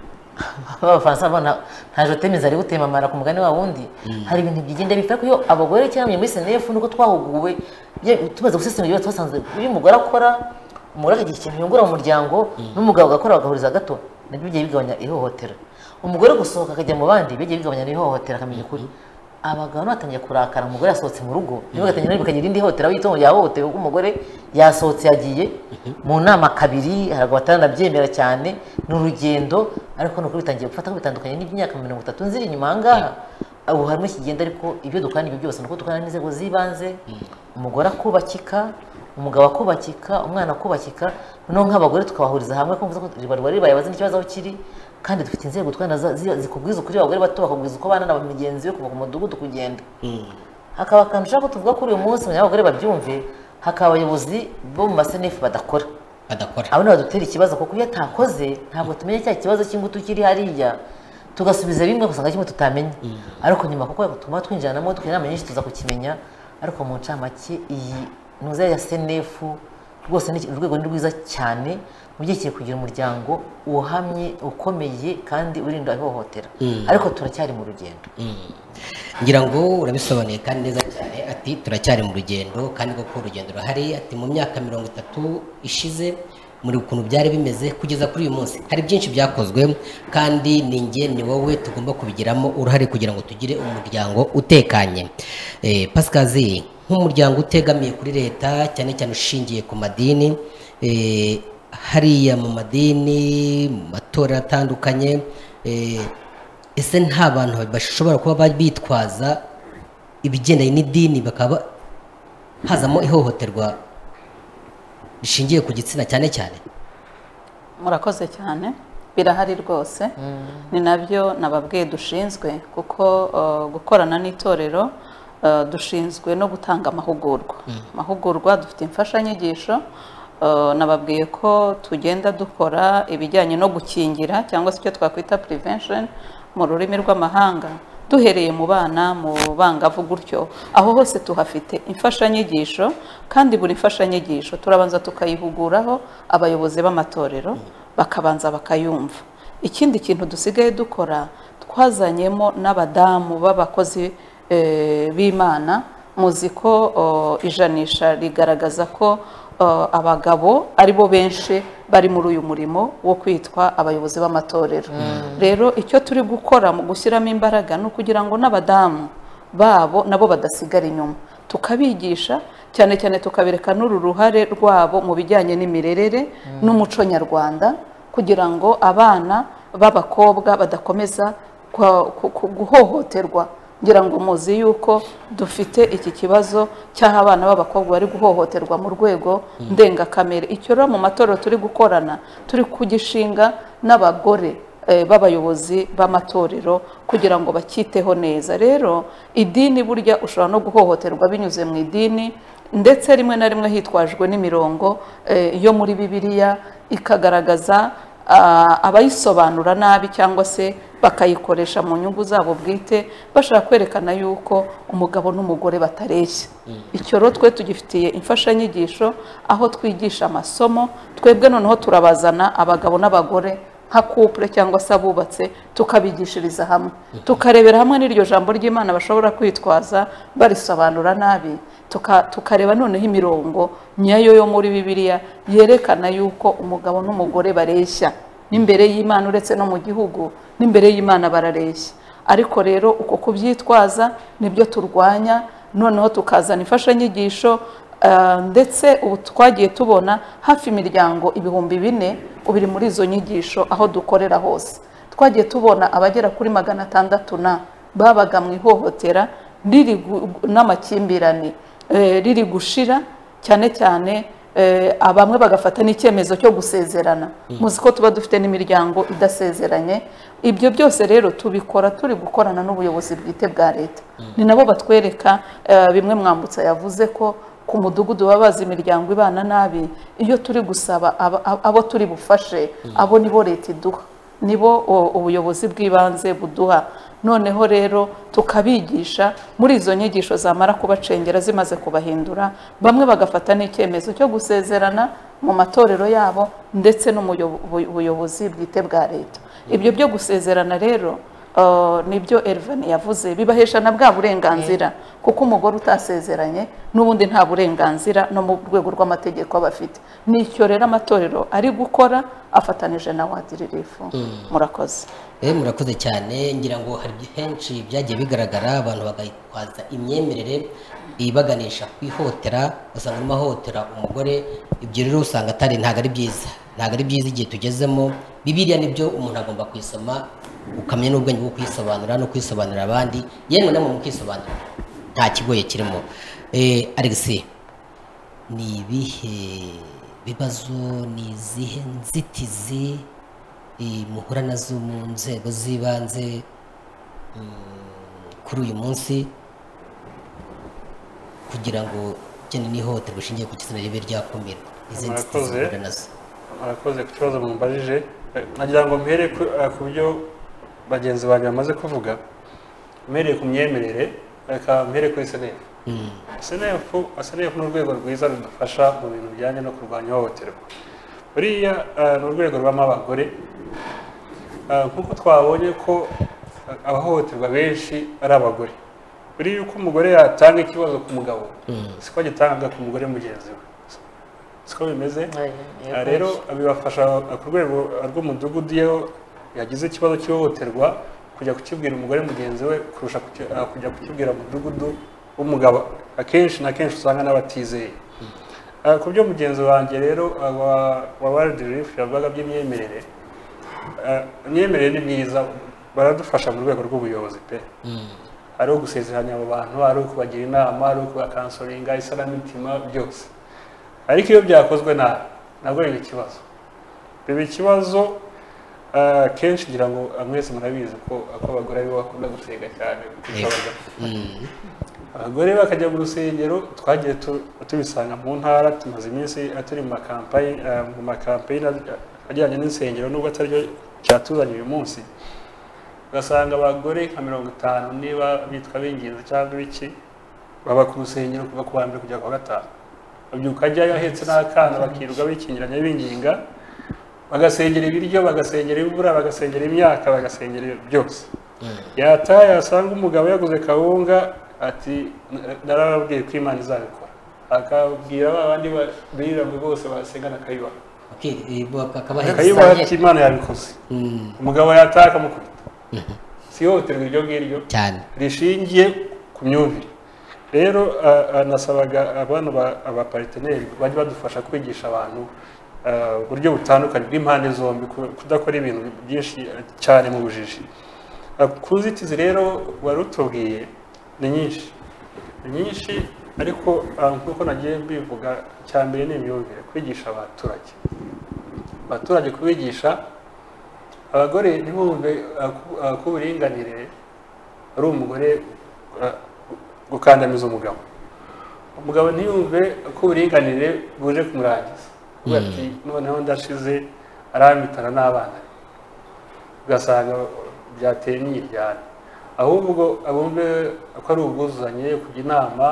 abafaransa bana nta jotemeza ari gutemamara ku mugani wa wundi. Hari ibintu bigenda bipfa ko iyo abagore cyangwa muri senefu nuko twahuguwe tubaza gusesengura ibyo twasanze uyu mugore akora, umugore akagira ikintu yungura mu muryango, n'umugabo agakora bagahuriza gato, nabyo bigiye bigabanya ihohotera. Umugore gusohoka akajya mu bandi bigiye bigabanya ihohotera, akamenya ukuri. Abagabo batangiye kurakara, umugore yasohotse mu rugo niba gatangiye bikagira indi hotera witongo yahohotewe kuko umugore yasohotse yagiye mu nama kabiri, harago bataranabyemera cyane n'urugendo, ariko nuko bitangiye gufata ko bitandukanye n'iby'imyaka 30 nziri inyuma ahangaha. Ubu harimo ikigenda, ariko ibyo dukana ibyo byose nuko dukana n'inzego z'ibanze, umugore akubakika, umugabo akubakika, umwana akubakika, noneho nk'abagore tukabahuriza hamwe kumva ko bari bayabaze n'ikibazo aho kiri, kandi dufite inzego twana zikubwiza ukuri abagore bato bakubwiza uko bana n'abamigenzi yo kuva ku mudugudu kugenda. Hakaba akantu ushaka ko tuvuga kuri uyu munsi abagore babyumve, hakaba abayobozi bo mu masenefu badakora abo badutera ikibazo, kuko iyo atakoze ntabwo tumenye cya kibazo cy'ingutu kiri hariya, tugasubiza bimwe gusanga kimwe tutamenye, ariko nyuma kuko tuma twinjiranamo tukagira inama nyinshi tuza kukimenya. Ariko mu ncamake iyi nuza ya senefu rwose ni urwego ni rwiza cyane, mugiye kugira umuryango uhamye ukomeye kandi urinda ihohotera, ariko turacyari mu rugendo. Ngira ngo urabisobanuye kandi neza cyane, ati turacyari mu rugendo, kandi koko urugendo ruhari. Ati mu myaka 30 ishize muri ukuntu byari bimeze kugeza kuri uyu munsi. Hari byinshi byakozwe kandi ni njye ni wowe tugomba kubigiramo uruhare kugira ngo tugire umuryango utekanye. Pasikazi, nk'umuryango utegamiye kuri leta cyane cyane ushingiye ku madini, hariya mu madini mu matora atandukanye, ese nta bantu bashobora kuba bitwaza ibigendanye n'idini bakaba hazamo ihohoterwa rishingiye ku gitsina cyane cyane? Murakoze cyane, birahari rwose. Ni nabyo nababwiye dushinzwe, kuko gukorana n'itorero dushinzwe no gutanga amahugurwa. Dufite imfashanyigisho, nababwiye ko tugenda dukora ibijyanye no gukingira cyangwa se icyo twakwita prevention mu rurimi rw'amahanga, duhereye mu bana, mu bangavu, gutyo aho hose tuhafite imfashanyigisho, kandi buri mfashanyigisho turabanza tukayihuguraho abayobozi b'amatorero bakabanza bakayumva. Ikindi kintu dusigaye dukora, twazanyemo n'abadamu b'abakozi b'Imana. Muzi ko ijanisha rigaragaza ko abagabo ari bo benshi bari muri uyu murimo wo kwitwa abayobozi b'amatorero. Rero icyo turi gukora mu gushyiramo imbaraga ni ukugira ngo n'abadamu babo nabo badasigara inyuma, tukabigisha cyane cyane, tukabereka n'uru ruhare rwabo mu bijyanye n'imirerere n'umuco nyarwanda, kugira ngo abana b'abakobwa badakomeza guhohoterwa. Ngira ngo muzi yuko dufite iki kibazo cy'aho abana b'abakobwa bari guhohoterwa mu rwego ndengakamere. Icyo rero mu matorero turi gukorana, turi kugishinga n'abagore b'abayobozi b'amatorero kugira ngo bakiteho neza. Rero idini burya ushobora no guhohoterwa binyuze mu idini, ndetse rimwe na rimwe hitwajwe n'imirongo yo muri Bibiliya ikagaragaza abayisobanura nabi cyangwa se bakayikoresha mu nyungu zabo bwite, bashaka kwerekana yuko umugabo n'umugore batareshya. Icyo rero twe tugifitiye imfashanyigisho aho twigisha amasomo, twebwe noneho turabazana abagabo n'abagore nka couple cyangwa se abubatse, tukabigishiriza hamwe, tukarebera hamwe n'iryo jambo ry'Imana bashobora kwitwaza barisobanura nabi, tukareba noneho imirongo nyayo yo muri Bibiliya yerekana yuko umugabo n'umugore bareshya n'imbere y'Imana, uretse no mu gihugu n'imbere y'Imana barareshya. Ariko rero uko kubyitwaza nibyo turwanya, noneho tukazana imfashanyigisho, ndetse ubu twagiye tubona hafi imiryango 4,000 ubiri muri izo nyigisho aho dukorera hose. Twagiye tubona abagera kuri 600 babaga mu ihohotera n'amakimbirane riri gushira, cyane cyane bamwe bagafata n'icyemezo cyo gusezerana. Muzi ko tuba dufite n'imiryango idasezeranye. Ibyo byose rero tubikora turi gukorana n'ubuyobozi bwite bwa leta. Ni nabo batwereka bimwe Mwambutsa yavuze ko ku mudugudu baba bazi imiryango ibana nabi. Iyo turi gusaba abo turi bufashe, abo nibo leta iduha, nibo ubuyobozi bw'ibanze buduha. Noneho rero tukabigisha muri izo nyigisho, zamara kubacengera zimaze kubahindura, bamwe bagafata n'icyemezo cyo gusezerana mu matorero yabo ndetse no mu buyobozi bwite bwa leta. Ibyo byo gusezerana rero nibyo Elvani yavuze, bibahesha na bwa burenganzira, kuko umugore utasezeranye n'ubundi nta burenganzira no mu rwego rw'amategeko abafite. Nicyo rero amatorero ari gukora afatanije na World Relief. Murakoze. Murakoze cyane. Ngira ngo hari henshi byagiye bigaragara abantu bagayitwaza imyemerere ibaganisha kwihotera, usanga arimo ahohotera umugore. Ibyo rero usanga ntabwo ari byiza, ntabwo ari byiza igihe tugezemo. Bibiliya nibyo umuntu agomba kuyisoma, ukamenya n'ubwenge bwo kwisobanura no kwisobanurira abandi, yemwe namwe mukisobanura, nta kigoye kirimo. Alex, ni ibihe bibazo, ni izihe nzitizi muhura nazo mu nzego z'ibanze kuri uyu munsi kugira ngo cyane n'ihohoterwa rishingiye ku gitsina ribe ryakumirwa? Izi nzitizi muhura nazo. Murakoze ku kibazo mumbajije. Nagira ngo mpere ku byo bagenzi banjye bamaze kuvuga, mpereye ku myemerere, reka mpere kuri SNF. SNF ni urwego rwiza rudufasha mu bintu bijyanye no kurwanya ihohoterwa. Buriya ni urwego rubamo abagore, nk'uko twabonye ko abahohoterwa benshi ari abagore. Buriya uko umugore yatanga ikibazo ku mugabo siko agitanga ku mugore mugenzi we. siko bimeze. Rero bibafasha ku rwego rw'umudugudu iyo yagize ikibazo cy'ihohoterwa kujya kukibwira umugore mugenzi we kurusha kujya kukibwira umudugudu w'umugabo akenshi na kenshi usanga n'abatizeye. Ku byo mugenzi wanjye rero wa World Relief yavugaga by'imyemerere, imyemerere ni myiza, baradufasha mu rwego rw'ubuyobozi pe. Ari gusezeranya abo bantu, ari kubagira inama, ari kubakansoringa, isanamitima byose. Ariko iyo byakozwe nabi nabwo ni ikibazo. Biba ikibazo kenshi ngira ngo mwese murabizi ko abagore aribo bakunda gusenga cyane kurusha abagabo. Abagore bakajya mu rusengero, twagiye tubisanga mu ntara, tumaze iminsi turi mu makampeyini ajyanye n'insengero nubwo atari cyo cyatuzanye uyu munsi. Ugasanga abagore nka 50 niba bitwa b'ingenzi cyangwa ibiki baba ku rusengero kuva ku wa mbere kujya ku wa gatanu. Babyuka ajyayo ahetse n'akana bakiruka bikingiranya binginga, bagasengera ibiryo, bagasengera imvura, bagasengera imyaka, bagasengera byose. Yataye asanga umugabo yaguze kawunga ati narababwiye ko Imana izabikora, akabwira abandi birira mu bose basengana kayibaha. Kayibaha ati Imana yabikoze. Umugabo yataka mukubita. Si ihohoterwa iryo ngiryo rishingiye ku myumvire. Rero nasabaga abantu abaparteneri bajya badufasha kwigisha abantu uburyo butandukanye bw'impande zombi, kudakora ibintu byinshi cyane mu bujiji. Ku nzitizi rero warutubwiye ni nyinshi, ariko nk'uko nagiye mbivuga, cya mbere ni imyumvire, kwigisha abaturage kubigisha abagore ntibumve ko uburinganire ari umugore gukandamiza umugabo. Umugabo ntiyumve ko uburinganire buje kumurangiza, ati noneho ndashize aramitana n'abana, ugasanga byateye imyiryane. Ahubwo abumve ko ari ubwuzuzanye, kujya inama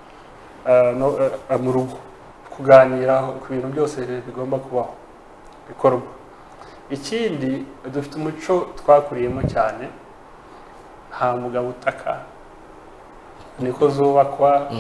mu rugo, kuganira ku bintu byose bigomba kubaho bikorwa. Ikindi dufite umuco twakuriyemo cyane, nta mugabo utaka, niko zubakwa,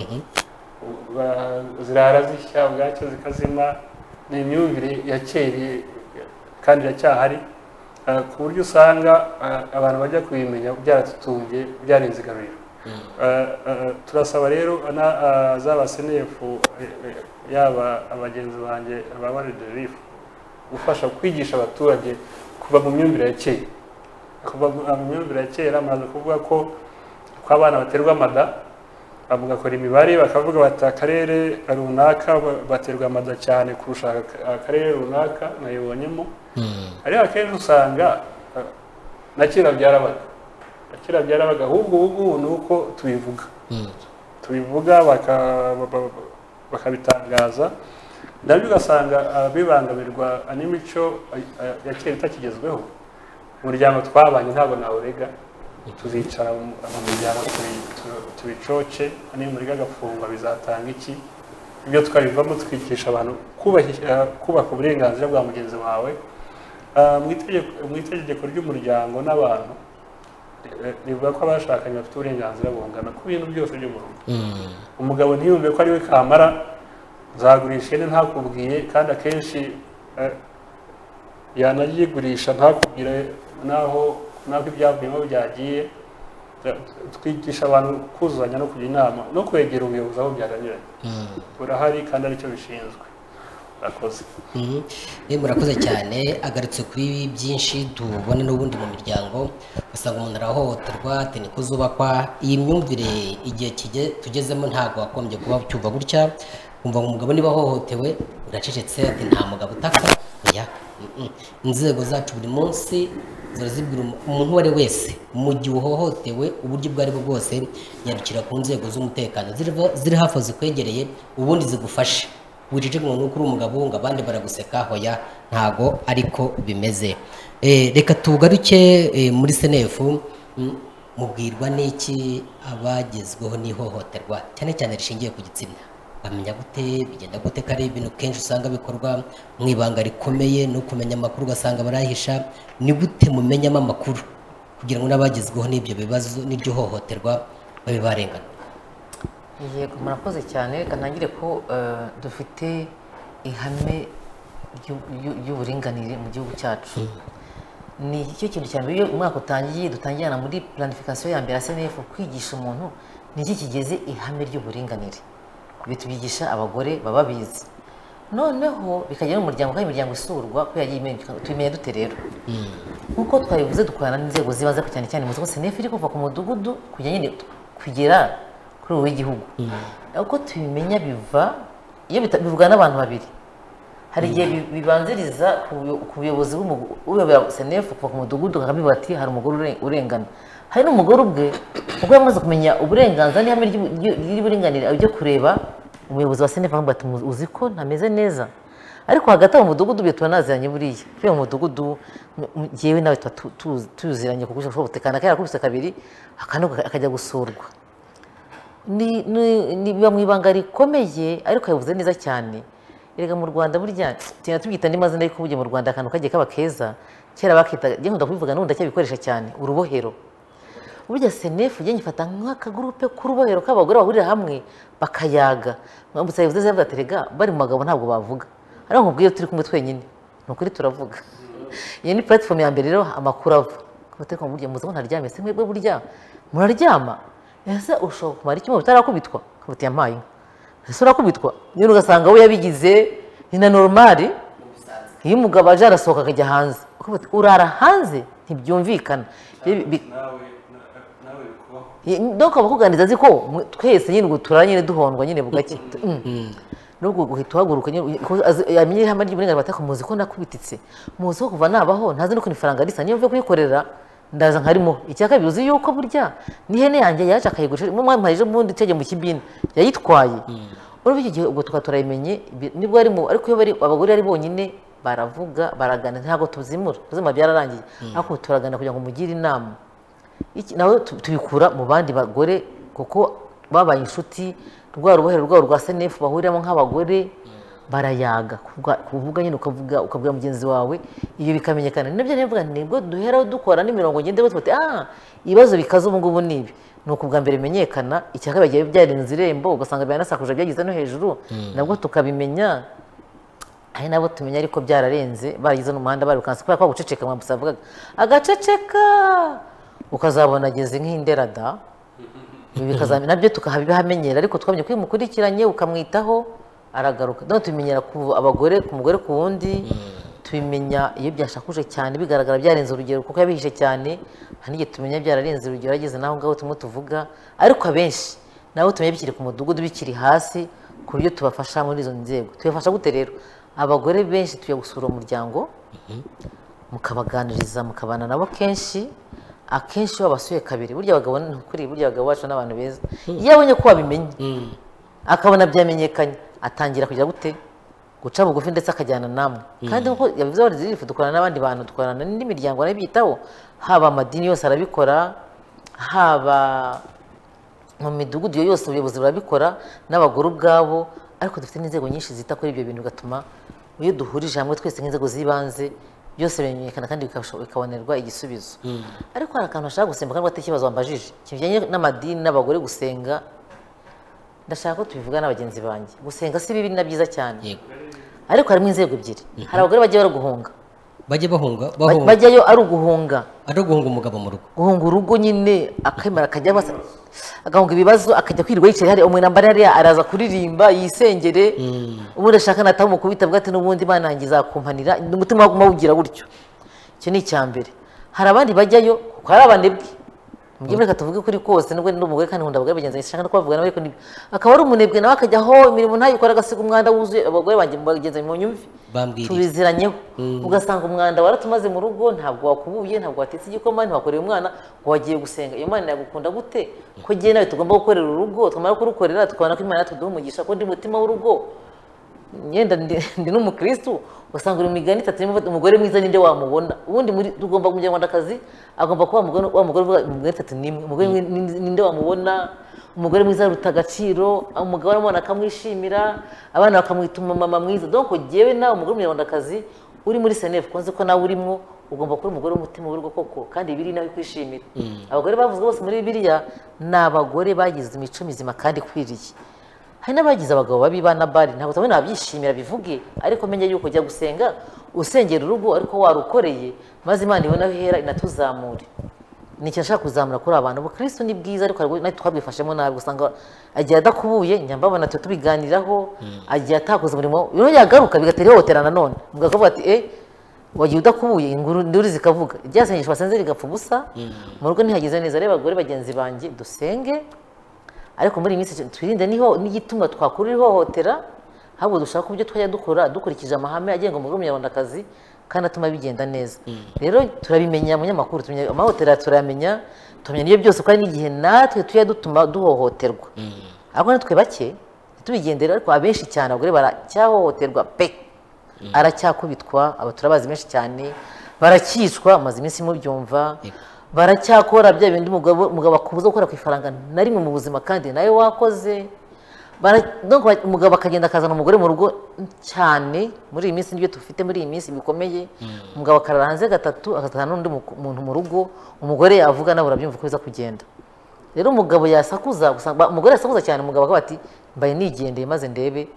zirara zishya ubwacyo zikazima. Ni imyumvire ya kera kandi iracyahari, ku buryo usanga abantu bajya kubimenya byaratutumbye, byarenze igaruriro. Turasaba rero zaba senefu yaba abagenzi banjye aba World Relief gufasha kwigisha abaturage kuva mu myumvire ya kera. Kuva mu myumvire ya kera amaze kuvuga ko abana baterwa amada, bagakora imibare bakavuga bati akarere runaka baterwa amada cyane kurusha akarere runaka nayibonyemo. Ariko akenshi usanga na kera byarabaga, ahubwo ubu ni uko tubivuga bakabitangaza, nabyo ugasanga bibangamirwa n'imico ya kera itakigezweho. Umuryango twabanye ntabwo nawurega, tuzicara mu muryango tubicoce, nimuriga agafungwa bizatanga iki? Ibyo twabivamo twigisha abantu kubaka uburenganzira bwa mugenzi wawe. Mu itegeko ry'umuryango n'abantu rivuga ko abashakanye bafite uburenganzira bungana ku bintu byose byo mu rugo. Umugabo ntiyumve ko ari we kamara, nzagurisha ihene ntakubwiye, kandi akenshi yanayigurisha ntakubwire naho ibyavuyemo byagiye. Twigisha abantu kuzuzanya no kujya inama no kwegera ubuyobozi aho byaraniranye. Burahari kandi aricyo bishinzwe. Murakoze. Murakoze cyane. Agarutse kuri byinshi tubona n'ubundi mu miryango, usanga umuntu arahohoterwa, ati niko zubakwa. Iyi myumvire igihe tugezemo ntabwo wakombye kuba cyumva gutya, kumva ngo umugabo niba ahohotewe uracecetse, ati nta mugabo utaka. Inzego zacu buri munsi zirazibwira umuntu uwo ari wese, mu gihe uhohotewe uburyo ubwo ari bwo bwose, yandikira ku nzego z'umutekano ziri hafi zikwegereye, ubundi zigufashe. Wicece umuntu uko uri umugabo ngo abandi baraguseka, hoya ntago ariko bimeze. Reka tugaruke muri senefu, mubwirwa n'iki abagezweho n'ihohoterwa cyane cyane rishingiye ku gitsina? Bamenya gute, bigenda gute? Kare ibintu kenshi usanga bikorwa mu ibanga rikomeye, no kumenya amakuru ugasanga barahisha. Ni gute mumenyamo amakuru kugira ngo n'abagezweho n'ibyo bibazo n'iryo hohoterwa babe barengana? Yego, murakoze cyane. Reka ntangire ko dufite ihame ry'uburinganire mu gihugu cyacu ni cyo kintu cya mbere. Iyo umwaka utangiye dutangirana muri planification ya mbere ya SNF kwigisha umuntu ni iki kigeze ihame ry'uburinganire, bitubyigisha abagore baba bizi, noneho bikagera mu muryango kandi imiryango isurwa ko yagiye tubimenya dute rero. Nkuko twabivuze dukorana n'inzego zibanze cyane cyane mu SNF iri kuva ku mudugudu kujya nyine kugera kuri ubu w'igihugu. Uko tubimenya biva iyo bivugana n'abantu babiri, hari igihe bibanziriza ku buyobozi bw'uyobora SNF kuva ku mudugudu akabivuga ati hari umugore urengana. Hari n'umugore ubwe ubwo yamaze kumenya uburenganzira n'ihame ry'uburinganire ajya kureba umuyobozi wa SNF akamubwira ati uzi ko ntameze neza, ariko hagati mu mudugudu byo turanaziranye buriya kuri mu mudugudu yewe nawe tuziranye kuko ushobora gutekana kaya kubise kabiri akajya gusurwa. Ni biba mu ibanga rikomeye ariko yavuze neza cyane. Erega mu Rwanda burya tugenda tubyita andi mazina ariko burya mu Rwanda akantu kagiye kaba keza kera bakita ngiye nkunda kubivuga n'ubundi ndacyabikoresha cyane urubohero. Burya SNF ugenda ifata nk'akagurupe k'urubohero k'abagore bahurira hamwe bakayaga. Mwambutse yavuze zavuga ati rega bari mu magabo ntabwo bavuga, ariko nkubwiye turi kumwe twenyine ni ukuri turavuga. Iyi ni platform ya mbere rero amakuru ava kubateka mu burya muze ko ntaryamye se mwebwe burya muraryama ese ushobora kumara kimwe utarakubitwa kubuti yampaye ese urakubitwa nyine ugasanga we yabigize ni na normal. Iyo umugabo aje arasohoka akajya hanze urara hanze ntibyumvikana donc abakuganiriza azi ko twese nyine ubu turanyine duhondwa nyine bugake nubwo guhita uhaguruka yamenye ihame ry'uburenganzira bataka muzi ko nakubititse muzi ko kuva nabaho ntazi no kunifaranga risa niyo mvuye kuyikorera ndaza nkarimo. Icya kabiri uzi yuko burya n'ihene yanjye yaje akayigurisha mu mwaje mundi tege mu kibina yayitwaye. Urumva iki gihe ubwo tukaturayimenye nibwo arimo, ariko iyo bari abagore ari bonyine baravuga baragana ntabwo tuzimura ubuzima byararangiye, ariko turagana kugira ngo mugire inama. Iki nawe tubikura mu bandi bagore kuko babaye inshuti, rwa rubohero rwabo rwa SNF bahuriramo nk'abagore barayaga kuvuga nyine ukabwira mugenzi wawe iyo bikamenyekana. Nibyo nivuga nibwo duheraho dukora n'imirongo ngende batuti ibibazo bikaze ubu ngubu nibi nuko ubwa mbere bimenyekana. Icyaka bagiye byarenze irembo ugasanga byanasakuje byagize no hejuru nabwo tukabimenya, ari nabo tumenya ariko byararenze baragize n'umuhanda barukanse kubera ko guceceka mwabusavuga agaceceka ukazabona ageze nk'inderada bikazamena nabyo tukahabihamenyera, ariko twamenye ko mukurikiranye ukamwitaho aragaruka. None tubimenyera ku abagore ku mugore ku wundi, tubimenya iyo byashakuje cyane bigaragara byarenze urugero kuko yabihishe cyane. Hanige tumenya byararenze urugero ageze naho ngaho tumwe tuvuga, ariko abenshi nabo tumenya bikiri ku mudugudu bikiri hasi ku buryo tubafasha muri izo nzego. Tubafasha gute rero? Abagore benshi tuye gusura umuryango mukabaganiriza mukabana nabo kenshi, akenshi babasuye kabiri. Burya abagabo kuri burya abagabo bacu n'abantu beza, iyo abonye ko babimenye akabona byamenyekanye atangira kujya gute guca bugufi ndetse akajyana namwe. Kandi uko yabivuze abarifu dukorana n'abandi bantu, dukorana n'indi miryango n'abitaho, haba amadini yose arabikora, haba mu midugudu yose ubuyobozi burabikora n'abagore ubwabo, ariko dufite n'inzego nyinshi zita kuri ibyo bintu gatuma iyo duhurije hamwe twese nk'inzego z'ibanze byose bimenyekana kandi bikabonerwa igisubizo. Ariko hari akantu ashaka gusimbuka ngo ikibazo wambajije kijyanye n'amadini n'abagore gusenga. Ndashaka ko tubivuga n'abagenzi banjye, gusenga si bibi na byiza cyane, ariko harimo inzego ebyiri. Hari abagore bajya baraguhunga, bajyayo ari uguhunga umugabo mu rugo, guhunga urugo nyine akemera akajya agahunga ibibazo akajya kwirirwa yicaye hari umuntu ambara hariya araza kuririmba yisengere, ubundi ashaka nataho mukubita bwate n'ubundi Imana yanjye izakumpanira umutima waguma wugira gutyo. Icyo ni icya mbere. Hari abandi bajyayo kuko hari abanebwe, mujye mureka tuvuge kuri kose nubwo ndi umugore kandi nkunda abagore bagenzi nshaka no kubavuga nawe, ariko akaba ari umunebwe nawe akajyaho imirimo ntayikora agasiga umwanda wuzuye. Abagore banjye bagenzi mu nyumvi tubiziranyeho, ugasanga umwanda waratumaze mu rugo, ntabwo wakubuye, ntabwo watetse igikoma, ntiwakoreye umwana ngo wagiye gusenga. Iyo Mana yagukunda gute ko giye nawe tugomba gukorera urugo, twamara kurukorera tukabona ko Imana yatuduha umugisha ko ndi mutima w'urugo. Nyenda ndi n'umukristo, usanga uri migani itatu umugore mwiza ninde wamubona. Ubundi tugomba umunyarwandakazi agomba kuba wa mugore uvuga umugore itatu nimwe, umugore ninde wamubona, umugore mwiza aruta agaciro, umugabo aramubona akamwishimira, abana bakamwita umumama mwiza. Donc jewe nawe umugore w'umunyarwandakazi uri muri SNF konze ko nawe urimo, ugomba kuba umugore w'umutima w'urugo koko kandi biri nawe kwishimira. Abagore bavuzwe bose muri Bibiliya ni abagore bagize imico mizima kandi kwiriye. hari n'abagize abagabo babi ba Nabali ntabwo tabona abyishimira bivuge ariko menye yuko ujya gusenga usengera urugo ariko warukoreye maze Imana ibona aho ihera inatuzamure. Nicyo nshaka kuzamura kuri abantu bo Kristo ni bwiza ariko natwe twabwifashemo nabi usanga agiye adakubuye nyambabona twe tubiganiraho agiye atakoze umurimo iyo yagaruka bigatera ihohotera nanone mugavuga ati wagiye udakubuye inguru nduri zikavuga ibyasengeshwa senze rigapfa ubusa mu rugo ntihageze neza reba abagore bagenzi banjye dusenge ariko muri iyi minsi twirinde n'igituma twakura ihohotera ahubwo dushaka kubyo twajya dukora dukurikije amahame agenga umugore w'umunyarwandakazi kandi atuma bigenda neza. Rero turabimenya mu nyamakuru tumenya amahotera turayamenya tumenya niyo byose kandi n'igihe natwe tujya dutuma duhohoterwa ariko natwe bake tubigendera ariko abenshi cyane abagore baracyahohoterwa pe aracyakubitwa abo turabazi menshi cyane barakicwa amaze iminsi mubyumva baracyakora bya bindi umugabo akubuza gukora ku ifaranga na rimwe mu buzima kandi nawe wakoze umugabo akagenda akazana umugore mu rugo cyane muri iyi minsi n'ibyo dufite muri iyi minsi bikomeye umugabo akarara hanze gatatu akazana n'undi muntu mu rugo umugore yavuga nawe urabyumva uko biza kugenda. Rero umugabo yasakuza umugore yasakuza cyane umugabo akavuga ati mbaye nigendeye maze ndebe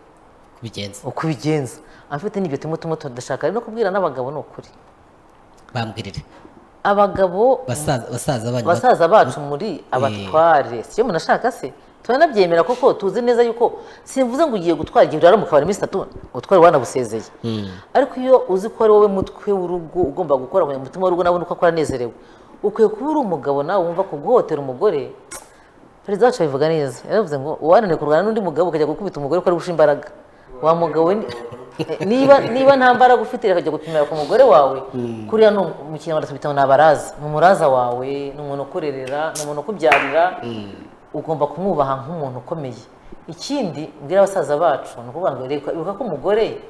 uko bigenza afite n'ibyo turimo tudashaka rero no kubwira n'abagabo ni ukuri bambwirire abagabo basaza bacu muri abatware siyo munashaka se turanabyemera koko tuzi neza yuko simvuze ngo ugiye gutwara igihe urara mu kabari iminsi 3 utware wanabusezeye ariko iyo uzi ko ari wowe mutwe w'urugo ugomba gukora mu mutima w'urugo nabone uko akora nezerewe ukwiye kuba uri umugabo nawe wumva ko guhotera umugore perezida wacu abivuga neza yaravuze ngo uwanane kurwana n'undi mugabo ukajya gukubita umugore ko ari gusha imbaraga wa mugabo niba nta mbaraga ufite akajya gupimira ku mugore wawe kuriya no mu kinyarwanda tubita n'abaraza ni umuraza wawe ni umuntu ukurerera ni umuntu ukubyarira ugomba kumwubaha nk'umuntu ukomeye. Ikindi mbwira abasaza bacu ni ukuvuga ngo reka ko umugore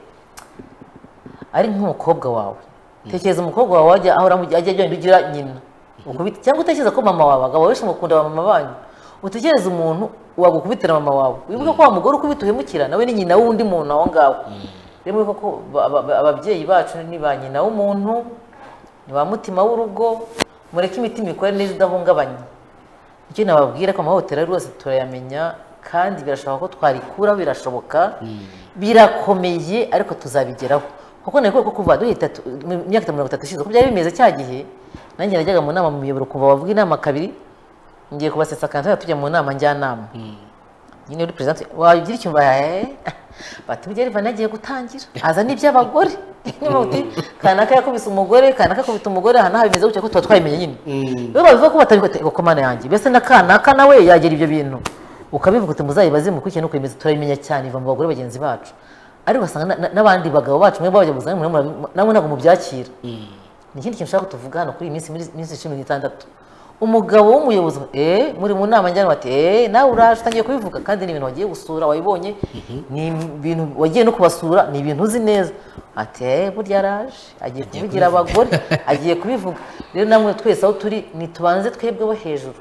ari nk'umukobwa wawe tekereza umukobwa wawe ajya ajya ugira nyina ukubita cyangwa utekereza ko mama wawe abagabo benshi mukunda ba mama banyu utekereza umuntu wagukubitira mama wawe wibuka ko wa mugore ukubita uhemukira nawe ni nyina w'undi muntu aho ngaho. Rero wibuka ko ababyeyi bacu ni ba nyina w'umuntu ni ba mutima w'urugo mureke imitima ikore neza idahungabanye. Icyo nababwira ko amahoteli rwose turayamenya kandi birashoboka ko twarikura birashoboka birakomeye ariko tuzabigeraho kuko nako ko kuva duhita imyaka 30 ishize ko byari bimeze cya gihe nanjye najyaga mu nama mu miyoboro kuva bavuga inama kabiri ngiye kubasesa kandi tujya mu nama njyanama nyine uri president wagira icyumba bati bigere banagiye gutangira aza n'iby'abagore n'umuti kanaka yakubise umugore kanaka kubita umugore hana bimeze gutya ko tuba twayimenye nyine rero bavuga ko batabiko komana yanjye bese na kanaka nawe yagira ibyo bintu ukabivuga uti muzayibaze mukurikije nuko imeze turayimenya cyane iva mu bagore bagenzi bacu ariko basanga n'abandi bagabo bacu mwe babajya buzanye namwe ntabwo mubyakira. Ni ikindi kintu nshaka kutuvuga hano kuri iyi minsi 16 umugabo w'umuyobozi muri mu nama njyana bati nawe uraje utangiye kubivuga kandi ni ibintu wagiye gusura wayibonye ni ibintu wagiye no kubasura ni ibintu uzi neza ati burya araje agiye kubigira abagore agiye kubivuga. Rero namwe twese aho turi nitubanze twebweho hejuru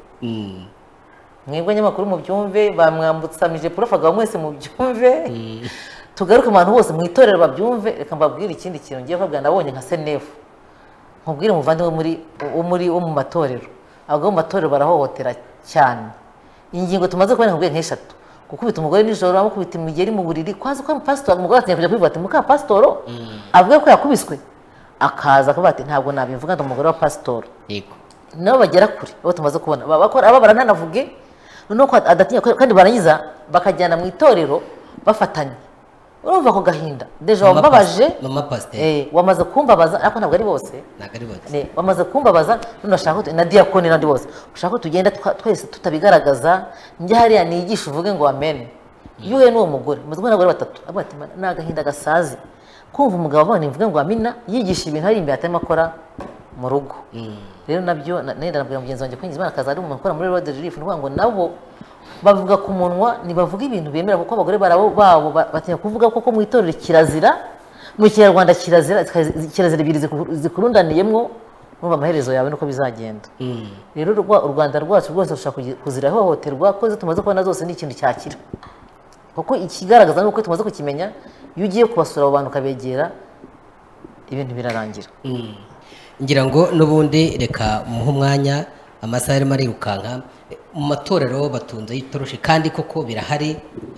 mwebwe nyamakuru mu byumve bamwambutsamije profaga mwese mu byumve tugaruke abantu bose mu itorero babyumve. Reka mbabwire ikindi kintu ngiye kubabwira nabonye nka Senefu nkubwire umuvandimwe wo mu matorero abagabo mu matorero barahohotera cyane. Ingingo tumaze kubona nkubwire nk'eshatu gukubita umugore nijoro amukubita imigeri mu buriri kwaza ko pastor umugore atinya kujya kwivuga ati muka pastor avuga ko yakubiswe akaza akavuga ati ntabwo nabivuga ndo umugore wa pastor yego nabo bagera kure abo tumaze kubona bakora aba barananavuge nuko adatinya kandi barangiza bakajyana mu itorero bafatanye urumva ko gahinda deje wambabaje mama pastor wamaze kumbabaza ariko ntabwo ari bose wamaze kumbabaza none ashaka na diakoni nandi bose ushaka tugenda twese tutabigaragaza njye hariya nigisha uvuge ngo amen yuhe n'uwo mugore muzi n'abagore batatu avuga ati nagahinda gasazi kumva umugabo abone mvuge ngo amina yigisha ibintu hari imbere atema akora mu rugo. Rero nabyo nenda nabwira mugenzi wanjye kwinjiza Imana kaza ari umuntu ukora muri Road Relief n'uvuga ngo nabo bavuga ku munwa nibavuga ibintu bemera kuko abagore babo batinya kuvuga koko mu itorero kirazira mu Kinyarwanda kirazira ibiri zikurundaniyemwo numva amaherezo yawe nuko bizagenda. Rero u Rwanda rwacu rwose rushaka kuzira hohoterwa ko tumaze kubona zose ni ikintu cyakira kuko ikigaragaza nuko tumaze kukimenya iyo ugiye kubasura abo bantu kabegera ibintu birarangira. Ngira ngo n'ubundi reka muhe umwanya amasaha arimo arirukanka. Mu matorero batunze itoroshi kandi koko birahari.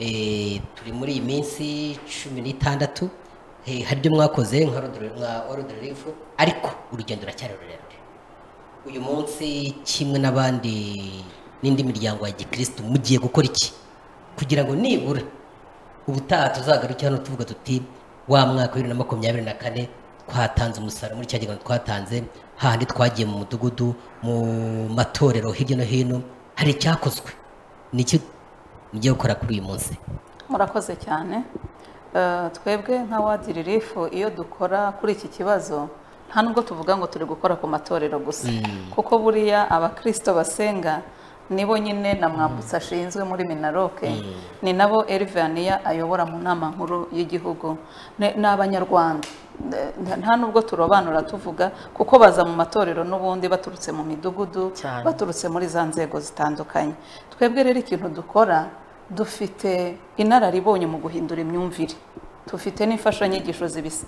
Turi muri iyi minsi 16, hari ibyo mwakoze nka World Relief, ariko urugendo ruracyari rurerure. Uyu munsi kimwe n'abandi n'indi miryango ya gikristo mugiye gukora iki kugira ngo nibura ubutaha tuzagaruke hano tuvuga tuti wa mwaka wa 2024 twatanze umusaruro muri cyagiye twatanze, handi twagiye mu mudugudu, mu matorero hirya no hino, hari icyakozwe? Niki mugiye gukora kuri uyu munsi? Murakoze cyane. Twebwe nka World Relief iyo dukora kuri iki kibazo nta nubwo tuvuga ngo turi gukora ku matorero gusa, kuko buriya abakristo basenga nibo nyine na Mwambutsa ashinzwe muri Minaroke, ni nabo Elvania ayobora mu nama nkuru y'igihugu, n'abanyarwanda. Nta nubwo turobanura tuvuga, kuko baza mu matorero n'ubundi baturutse mu midugudu, baturutse muri za nzego zitandukanye. Twebwe rero ikintu dukora, dufite inararibonye mu guhindura imyumvire, dufite n'imfashanyigisho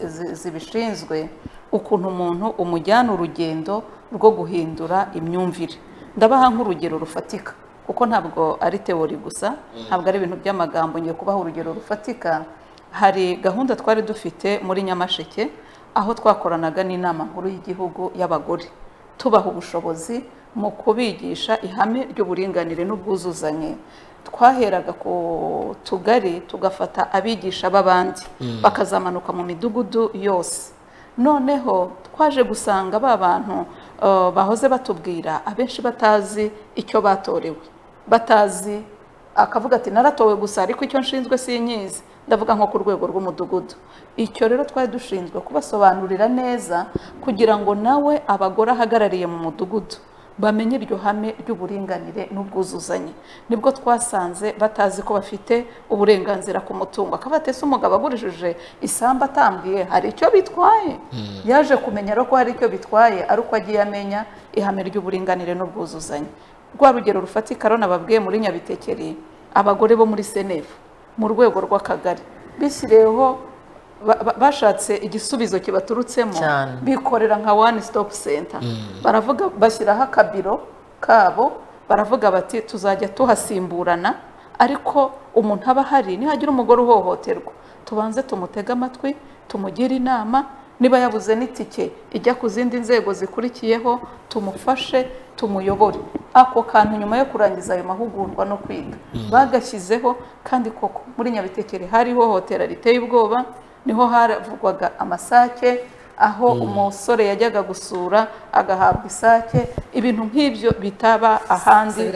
zibishinzwe ukuntu umuntu umujyana urugendo rwo guhindura imyumvire. Ndabaha nk'urugero rufatika, kuko ntabwo ari teori gusa, ntabwo ari ibintu by'amagambo, ngiye kubaha urugero rufatika. Hari gahunda twari dufite muri Nyamasheke, aho twakoranaga n'inama nkuru y'igihugu y'abagore, tubaha ubushobozi mu kubigisha ihame ry'uburinganire n'ubwuzuzanye. Twaheraga ku tugari tugafata abigisha b'abandi bakazamanuka mu midugudu yose. Noneho twaje gusanga ba bantu bahoze batubwira abenshi batazi icyo batorewe, batazi, akavuga ati naratowe gusa ariko icyo nshinzwe sinyizi, ndavuga nko ku rwego rw'umudugudu. Icyo rero twari dushinzwe kubasobanurira neza kugira ngo nawe abagore ahagarariye mu mudugudu bamenye iryo hame ry'uburinganire n'ubwuzuzanye. Nibwo twasanze batazi ko bafite uburenganzira ku mutungo, akabatese umugabo agurishije isamba atambwiye hari icyo bitwaye. Yaje kumenya ko hari icyo bitwaye ari uko agiye amenya ihame ry'uburinganire n'ubwuzuzanye. Rwa rugero rufatika rero nababwiye muri Nyabitekeri, abagore bo muri Senefu mu rwego rw'akagari bishyireho bashatse igisubizo kibaturutsemo, bikorera nka one stop center. Baravuga bashyiraho akabiro kabo, baravuga bati tuzajya tuhasimburana, ariko umuntu aba hari nihagira umugore uhohoterwa tubanze tumutega amatwi, tumugira inama, niba yabuze n'itike ijya ku zindi nzego zikurikiyeho tumufashe, tumuyobore. Ako kantu nyuma yo kurangiza ayo mahugurwa no kwiga bagashyizeho, kandi koko muri Nyabitekeri hari ihohotera riteye ubwoba. Niho haravugwaga amasake, aho umusore yajyaga gusura agahabwa isake, ibintu nk'ibyo bitaba ahandi.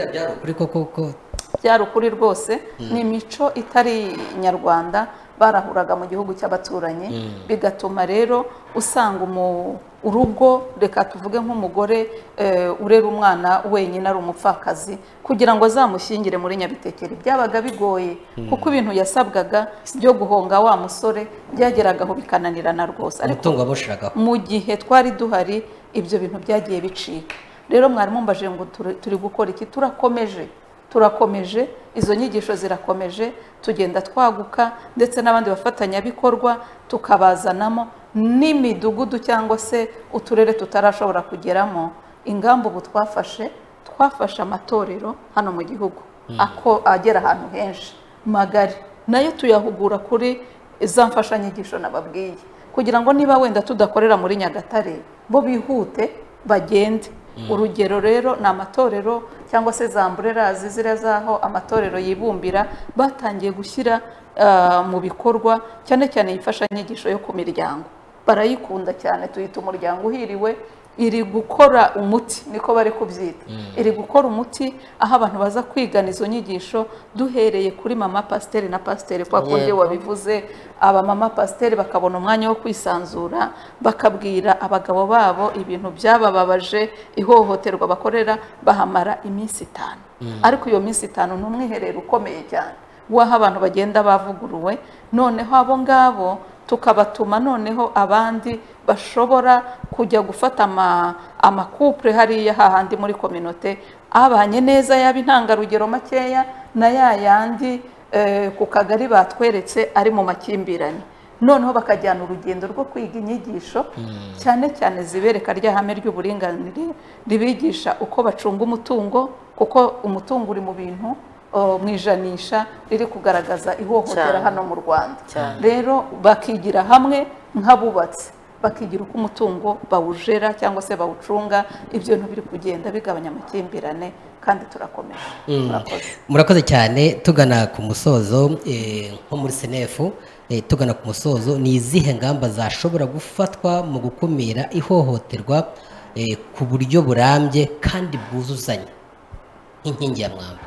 Byari ukuri rwose, ni imico itari nyarwanda barahuraga mu gihugu cy'abaturanyi, bigatuma rero usanga urugo, reka tuvuge nk'umugore urera umwana wenyine ari umupfakazi, kugira ngo azamushyingire muri Nyabitekeri byabaga bigoye, kuko ibintu yasabwaga byo guhonga wa musore byageragaho bikananirana rwose. Ariko mu gihe twari duhari ibyo bintu byagiye bicika. Rero mwarimu mbaje ngo turi gukora iki? Turakomeje, izo nyigisho zirakomeje, tugenda twaguka, ndetse n'abandi bafatanyabikorwa tukabazanamo, n'imidugudu cyangwa se uturere tutarashobora kugeramo. Ingamba ubu twafashe amatorero hano mu gihugu agera ahantu henshi magari, nayo tuyahugura kuri za mfashanyigisho nababwiye, kugira ngo niba wenda tudakorera muri Nyagatare bo bihute bagende. Urugero rero ni amatorero cyangwa se za mburerazi ziriya zaho amatorero yibumbira, batangiye gushyira mu bikorwa cyane cyane imfashanyigisho yo ku miryango. Barayikunda cyane, tuyita umuryango uhiriwe. Iri gukora umuti, niko bari kubyita, iri gukora umuti aho abantu baza kwigana izo nyigisho, duhereye kuri mama pasiteri na pasiteri, kwa kundi wabivuze. Aba mama pasiteri bakabona umwanya wo kwisanzura, bakabwira abagabo babo ibintu byabababaje, ihohoterwa bakorera, bahamara iminsi 5. Ariko iyo minsi 5 ni umwiherero ukomeye cyane, waho abantu bagenda bavuguruwe. Noneho abo ngabo tukabatuma noneho abandi bashobora kujya gufata amakupure hariya hahandi muri kominote, abanye neza, yaba intangarugero makeya na yayandi ku kagari batweretse ari mu makimbirane. noneho bakajyana urugendo rwo kwiga inyigisho cyane cyane zibereka rya hame ry'uburinganire ribigisha uko bacunga umutungo, kuko umutungo uri mu bintu mu ijanisha riri kugaragaza ihohotera hano mu Rwanda. Rero bakigira hamwe nk'abubatsi, bakigira uko umutungo bawujera cyangwa se bawucunga, ibyo bintu biri kugenda bigabanya amakimbirane kandi turakomeje. Murakoze cyane. Tugana ku musozo, nko muri senefu tugana ku musozo, ni izihe ngamba zashobora gufatwa mu gukumira ihohoterwa ku buryo burambye kandi bwuzuzanya nk'inkingi ya mwamba?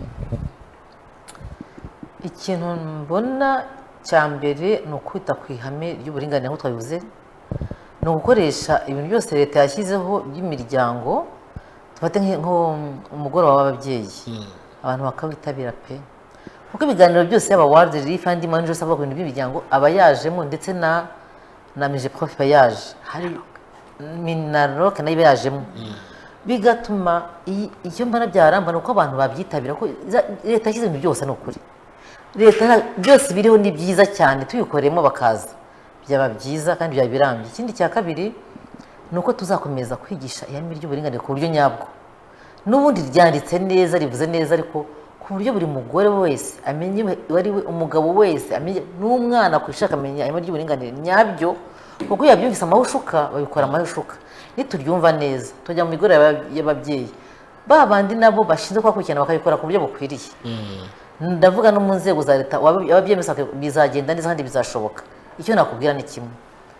Ikintu mbona cya mbere ni ukwita ku ihame ry'uburinganire nk'uko twabivuze, ni ugukoresha ibintu byose leta yashyizeho by'imiryango. Tufate nk'umugoroba w'ababyeyi, abantu bakawitabira pe, kuko ibiganiro byose yaba World Relief andi manje yose avuga ku bintu by'imiryango aba yajemo, ndetse na Migeprof iba yaje, hari Minaloc nayo iba yajemo, bigatuma icyo mbona byaramba ni uko abantu babyitabira, ko leta yashyize ibintu byose. Ni ukuri leta byose biriho ni byiza cyane, tubikoremo bakaza byaba byiza kandi byaba birambye. Ikindi cya kabiri ni uko tuzakomeza kwigisha ihame ry'uburinganire ku buryo nyabwo, n'ubundi ryanditse neza, rivuze neza, ariko ku buryo buri mugore wese amenye wari we, umugabo wese amenye, n'umwana kwishaka amenya ihame ry'uburinganire nyabyo, kuko yabyumvise amahushuka babikora amahushuka. Nituryumva neza tujya mu migoro y'ababyeyi, ba bandi nabo bashinzwe kubakurikirana bakabikora ku buryo bukwiriye. Ndavuga no mu nzego za leta, ababyeyi bizagenda neza kandi bizashoboka. Icyo nakubwira ni kimwe,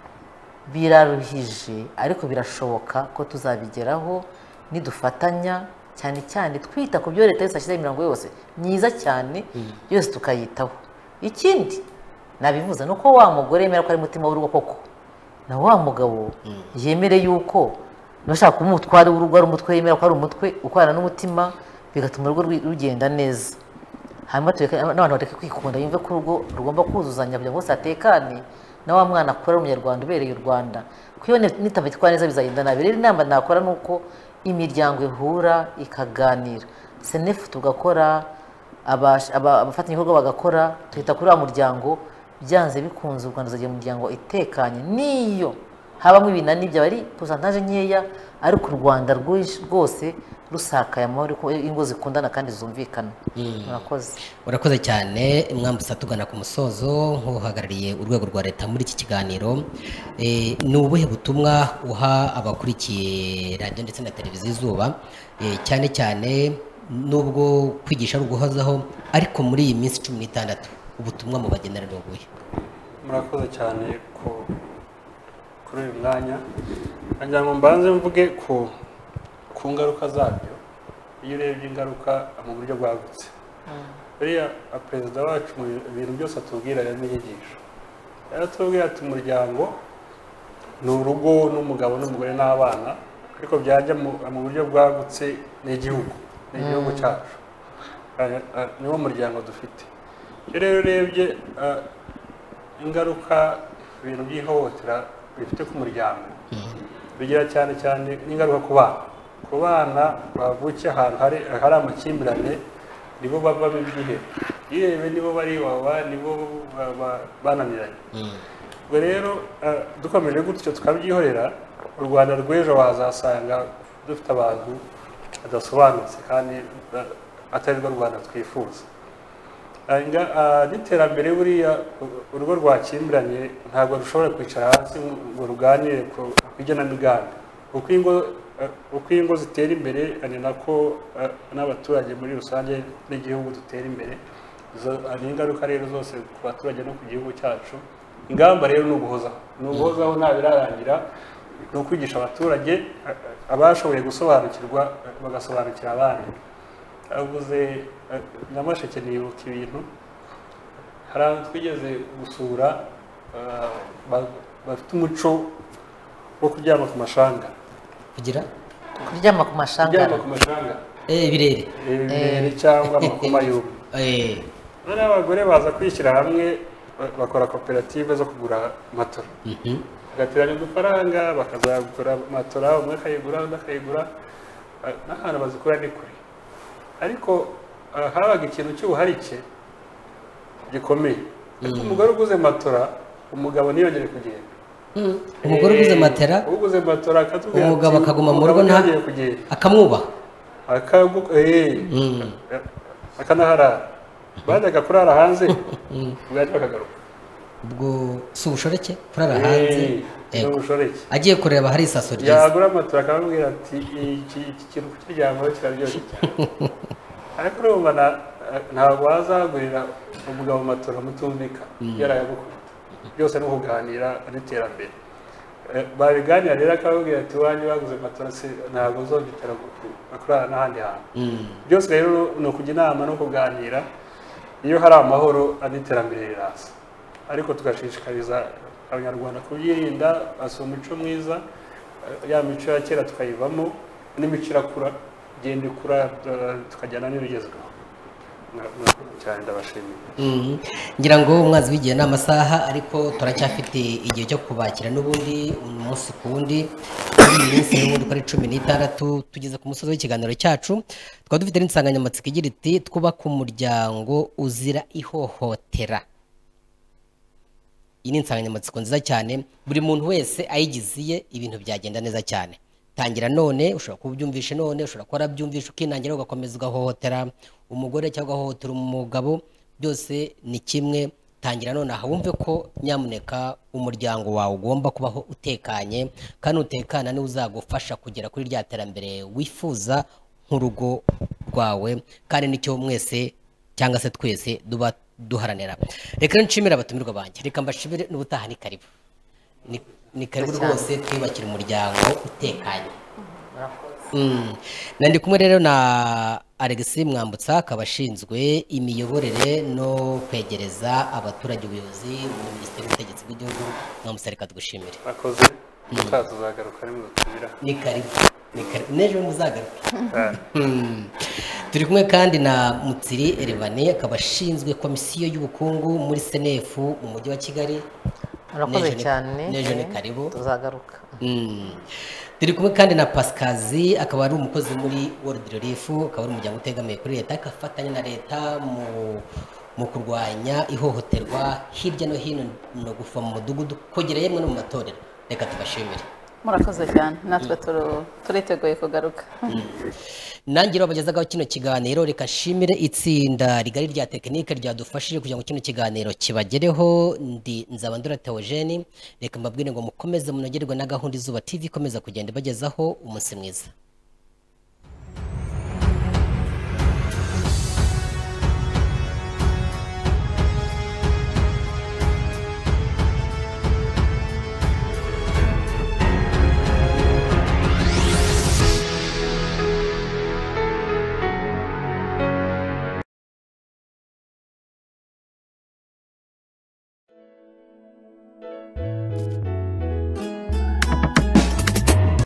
biraruhije ariko birashoboka ko tuzabigeraho nidufatanya, cyane cyane twita ku byo leta yose yashyizeho imirongo yose myiza cyane, yose tukayitaho. Ikindi nabivuze ni uko wa mugore yemera ko ari umutima w'urugo koko, na wa mugabo yemere yuko nashaka kumutwara w'urugo ari umutwe, yemera ko ari umutwe ukorana n'umutima, bigatuma urugo rugenda neza. Hanyuma n'abantu bareke kwikunda, yumve ko urugo rugomba kuzuzanya kugira ngo bose atekane, na wa mwana akora umunyarwanda ubereye u Rwanda. Kuko nitabitwara neza bizagenda nabi. Rero inama nakora ni uko imiryango ihura ikaganira, senefu tugakora, abafatanyabikorwa bagakora, tuhita kuri wa muryango, byanze bikunze u Rwanda ruzagira umuryango itekanye. Niyo habamo ibinani byaba ari pourcentage nkeya, ariko u Rwanda rwose rusakaye amahoro, ingo zikundana kandi zumvikana. Murakoze. Urakoze cyane Mwambutsa. Tugana ku musozo, nk'uhagarariye urwego rwa leta muri iki kiganiro, ni ubuhe butumwa uha abakurikiye radiyo ndetse na televiziyo Izuba, cyane cyane nubwo kwigisha ari uguhozaho, ariko muri iyi minsi 16 ubutumwa mubagenera ni ubuhe? Murakoze cyane kuri uyu mwanya. Ngira ngo mbanze mvuge ku ngaruka zabyo. Iyo urebye ingaruka mu buryo bwagutse, buriya perezida wacu mu bintu byose atubwira rero n'inyigisho, yaratubwira ati umuryango ni urugo n'umugabo n'umugore n'abana, ariko byajya mu buryo bwagutse n'igihugu cyacu, niwo muryango dufite. Rero urebye ingaruka ibintu by'ihohotera bifite ku muryango, bigira cyane cyane n'ingaruka ku bana bavukiye ahantu hari amakimbirane, nibo bavamo ibyihebe. Ihebe nibo bari iwawa, nibo bananiranye. Ubwo rero dukomeje gutyo tukabyihorera, u Rwanda rw'ejo wazasanga dufite abantu badasobanutse kandi atari rwo Rwanda twifuza. N'iterambere buriya urugo rwakimbiranye ntabwo rushobora kwicara hasi ngo ruganire ku igenamigambi, uko ingo zitera imbere ni nako n'abaturage muri rusange n'igihugu dutera imbere. Ni ingaruka rero zose ku baturage no ku gihugu cyacu. Ingamba rero ni uguhozaho nta birarangira, ni ukwigisha abaturage, abashoboye gusobanukirwa bagasobanukira abandi. Avuze Nyamasheke nibuka ibintu, hari abantu twigeze gusura bafite umuco wo kuryama ku mashanga. Kuryama ku mashanga, ibirere cyangwa amakoma y'ubu. Noneho abagore baza kwishyira hamwe bakora koperative zo kugura matora, bagateranya udufaranga bakazagura matora, umwe akayigura undi akayigura, n'ahantu bazikura ni kure. Ariko habaga ikintu cy'ubuharike gikomeye. Umugore uguze matora umugabo ntiyongere kugenda. umugore uguze matera uguze matora akatubwira umugabo ati, akaguma mu rugo umugabo nta ntiyongere kugenda. akamwubaha akanaharara bajyaga kurara hanze bwajya bakagaruka. ubwo si ubushoreke kurara hanze ni ubushoreke. agiye kureba hari isaso ryiza yagura amatora akamubwira ati iki kintu kukiryamaho kiraryoshye cyane. ariko urumva ntabwo wazagurira umugabo matora mutumvika yarayagukunda. byose ni ukuganira n'iterambere. babiganira rero akababwira ati wanjye baguze matora se ntabwo uzongera kurara n'ahandi hantu. byose rero ni ukujya inama no kuganira. iyo hari amahoro n'iterambere riraza. ariko tugashishikariza abanyarwanda kubyirinda basoma umuco mwiza. ya mico ya kera tukayivamo n'imico irakura igenda ikura tukajyana n'ibigezweho. cyane ndabashimiye. ngira ngo umwazi w'igihe ni amasaha ariko turacyafite igihe cyo kubakira n'ubundi umunsi ku wundi muri iyi minsi n'ubundi uko ari 16 tugeze ku musozi w'ikiganiro cyacu. twaba dufite n'insanganyamatsiko igira iti twubaka umuryango uzira ihohotera. iyi ni insanganyamatsiko nziza cyane buri muntu wese ayigiziye ibintu byagenda neza cyane. tangira none ushobora kubyumvisha none ushobora kuba byumvisha ukinangira ugakomeza ugahohotera umugore cyangwa ugahohotera umugabo. byose ni kimwe. tangira none aha wumve ko nyamuneka umuryango wawe ugomba kubaho utekanye kandi utekana niwe uzagufasha kugera kuri rya terambere wifuza nk'urugo rwawe kandi nicyo mwese cyangwa se twese duharanira. reka nshimire abatumirwa banjye. reka mbashimire n'ubutaha ni karibu. ni karibu rwose twibakira umuryango utekanye. nandi kumwe rero na Alexis Mwambutsa akaba ashinzwe imiyoborere no kwegereza abaturage ubuyobozi muri Minisiteri y'Ubutegetsi bw'Igihugu. Mwamusarika tugushimire. akoze tuzagaruka ari mutumira. ni karibu n'ejo muzagaruka. turi kumwe kandi na Mutsiri Elevane akaba ashinzwe komisiyo y'ubukungu muri SNF mu mujyi wa Kigali. murakoze cyane. n'ejo ni karibu tuzagaruka. turi kumwe kandi na Pasikazi akaba ari umukozi muri World Relief akaba ari umuryango utegamiye kuri leta akafatanya na leta mu kurwanya ihohoterwa hirya no hino no gufa mu mudugudu kugera yemwe no mu matorero. reka tubashimire. murakoze cyane natwe turiteguye kugaruka. nanjye babagezagaho kino kiganiro. reka nshimire itsinda rigari rya tekinike ryadufashije kugira ngo kino kiganiro kibagereho. ndi Nzabandora Theogene. reka mbabwire ngo mukomeze munogerwe na gahunda Izuba TV ikomeza kugenda ibagezaho umunsi mwiza.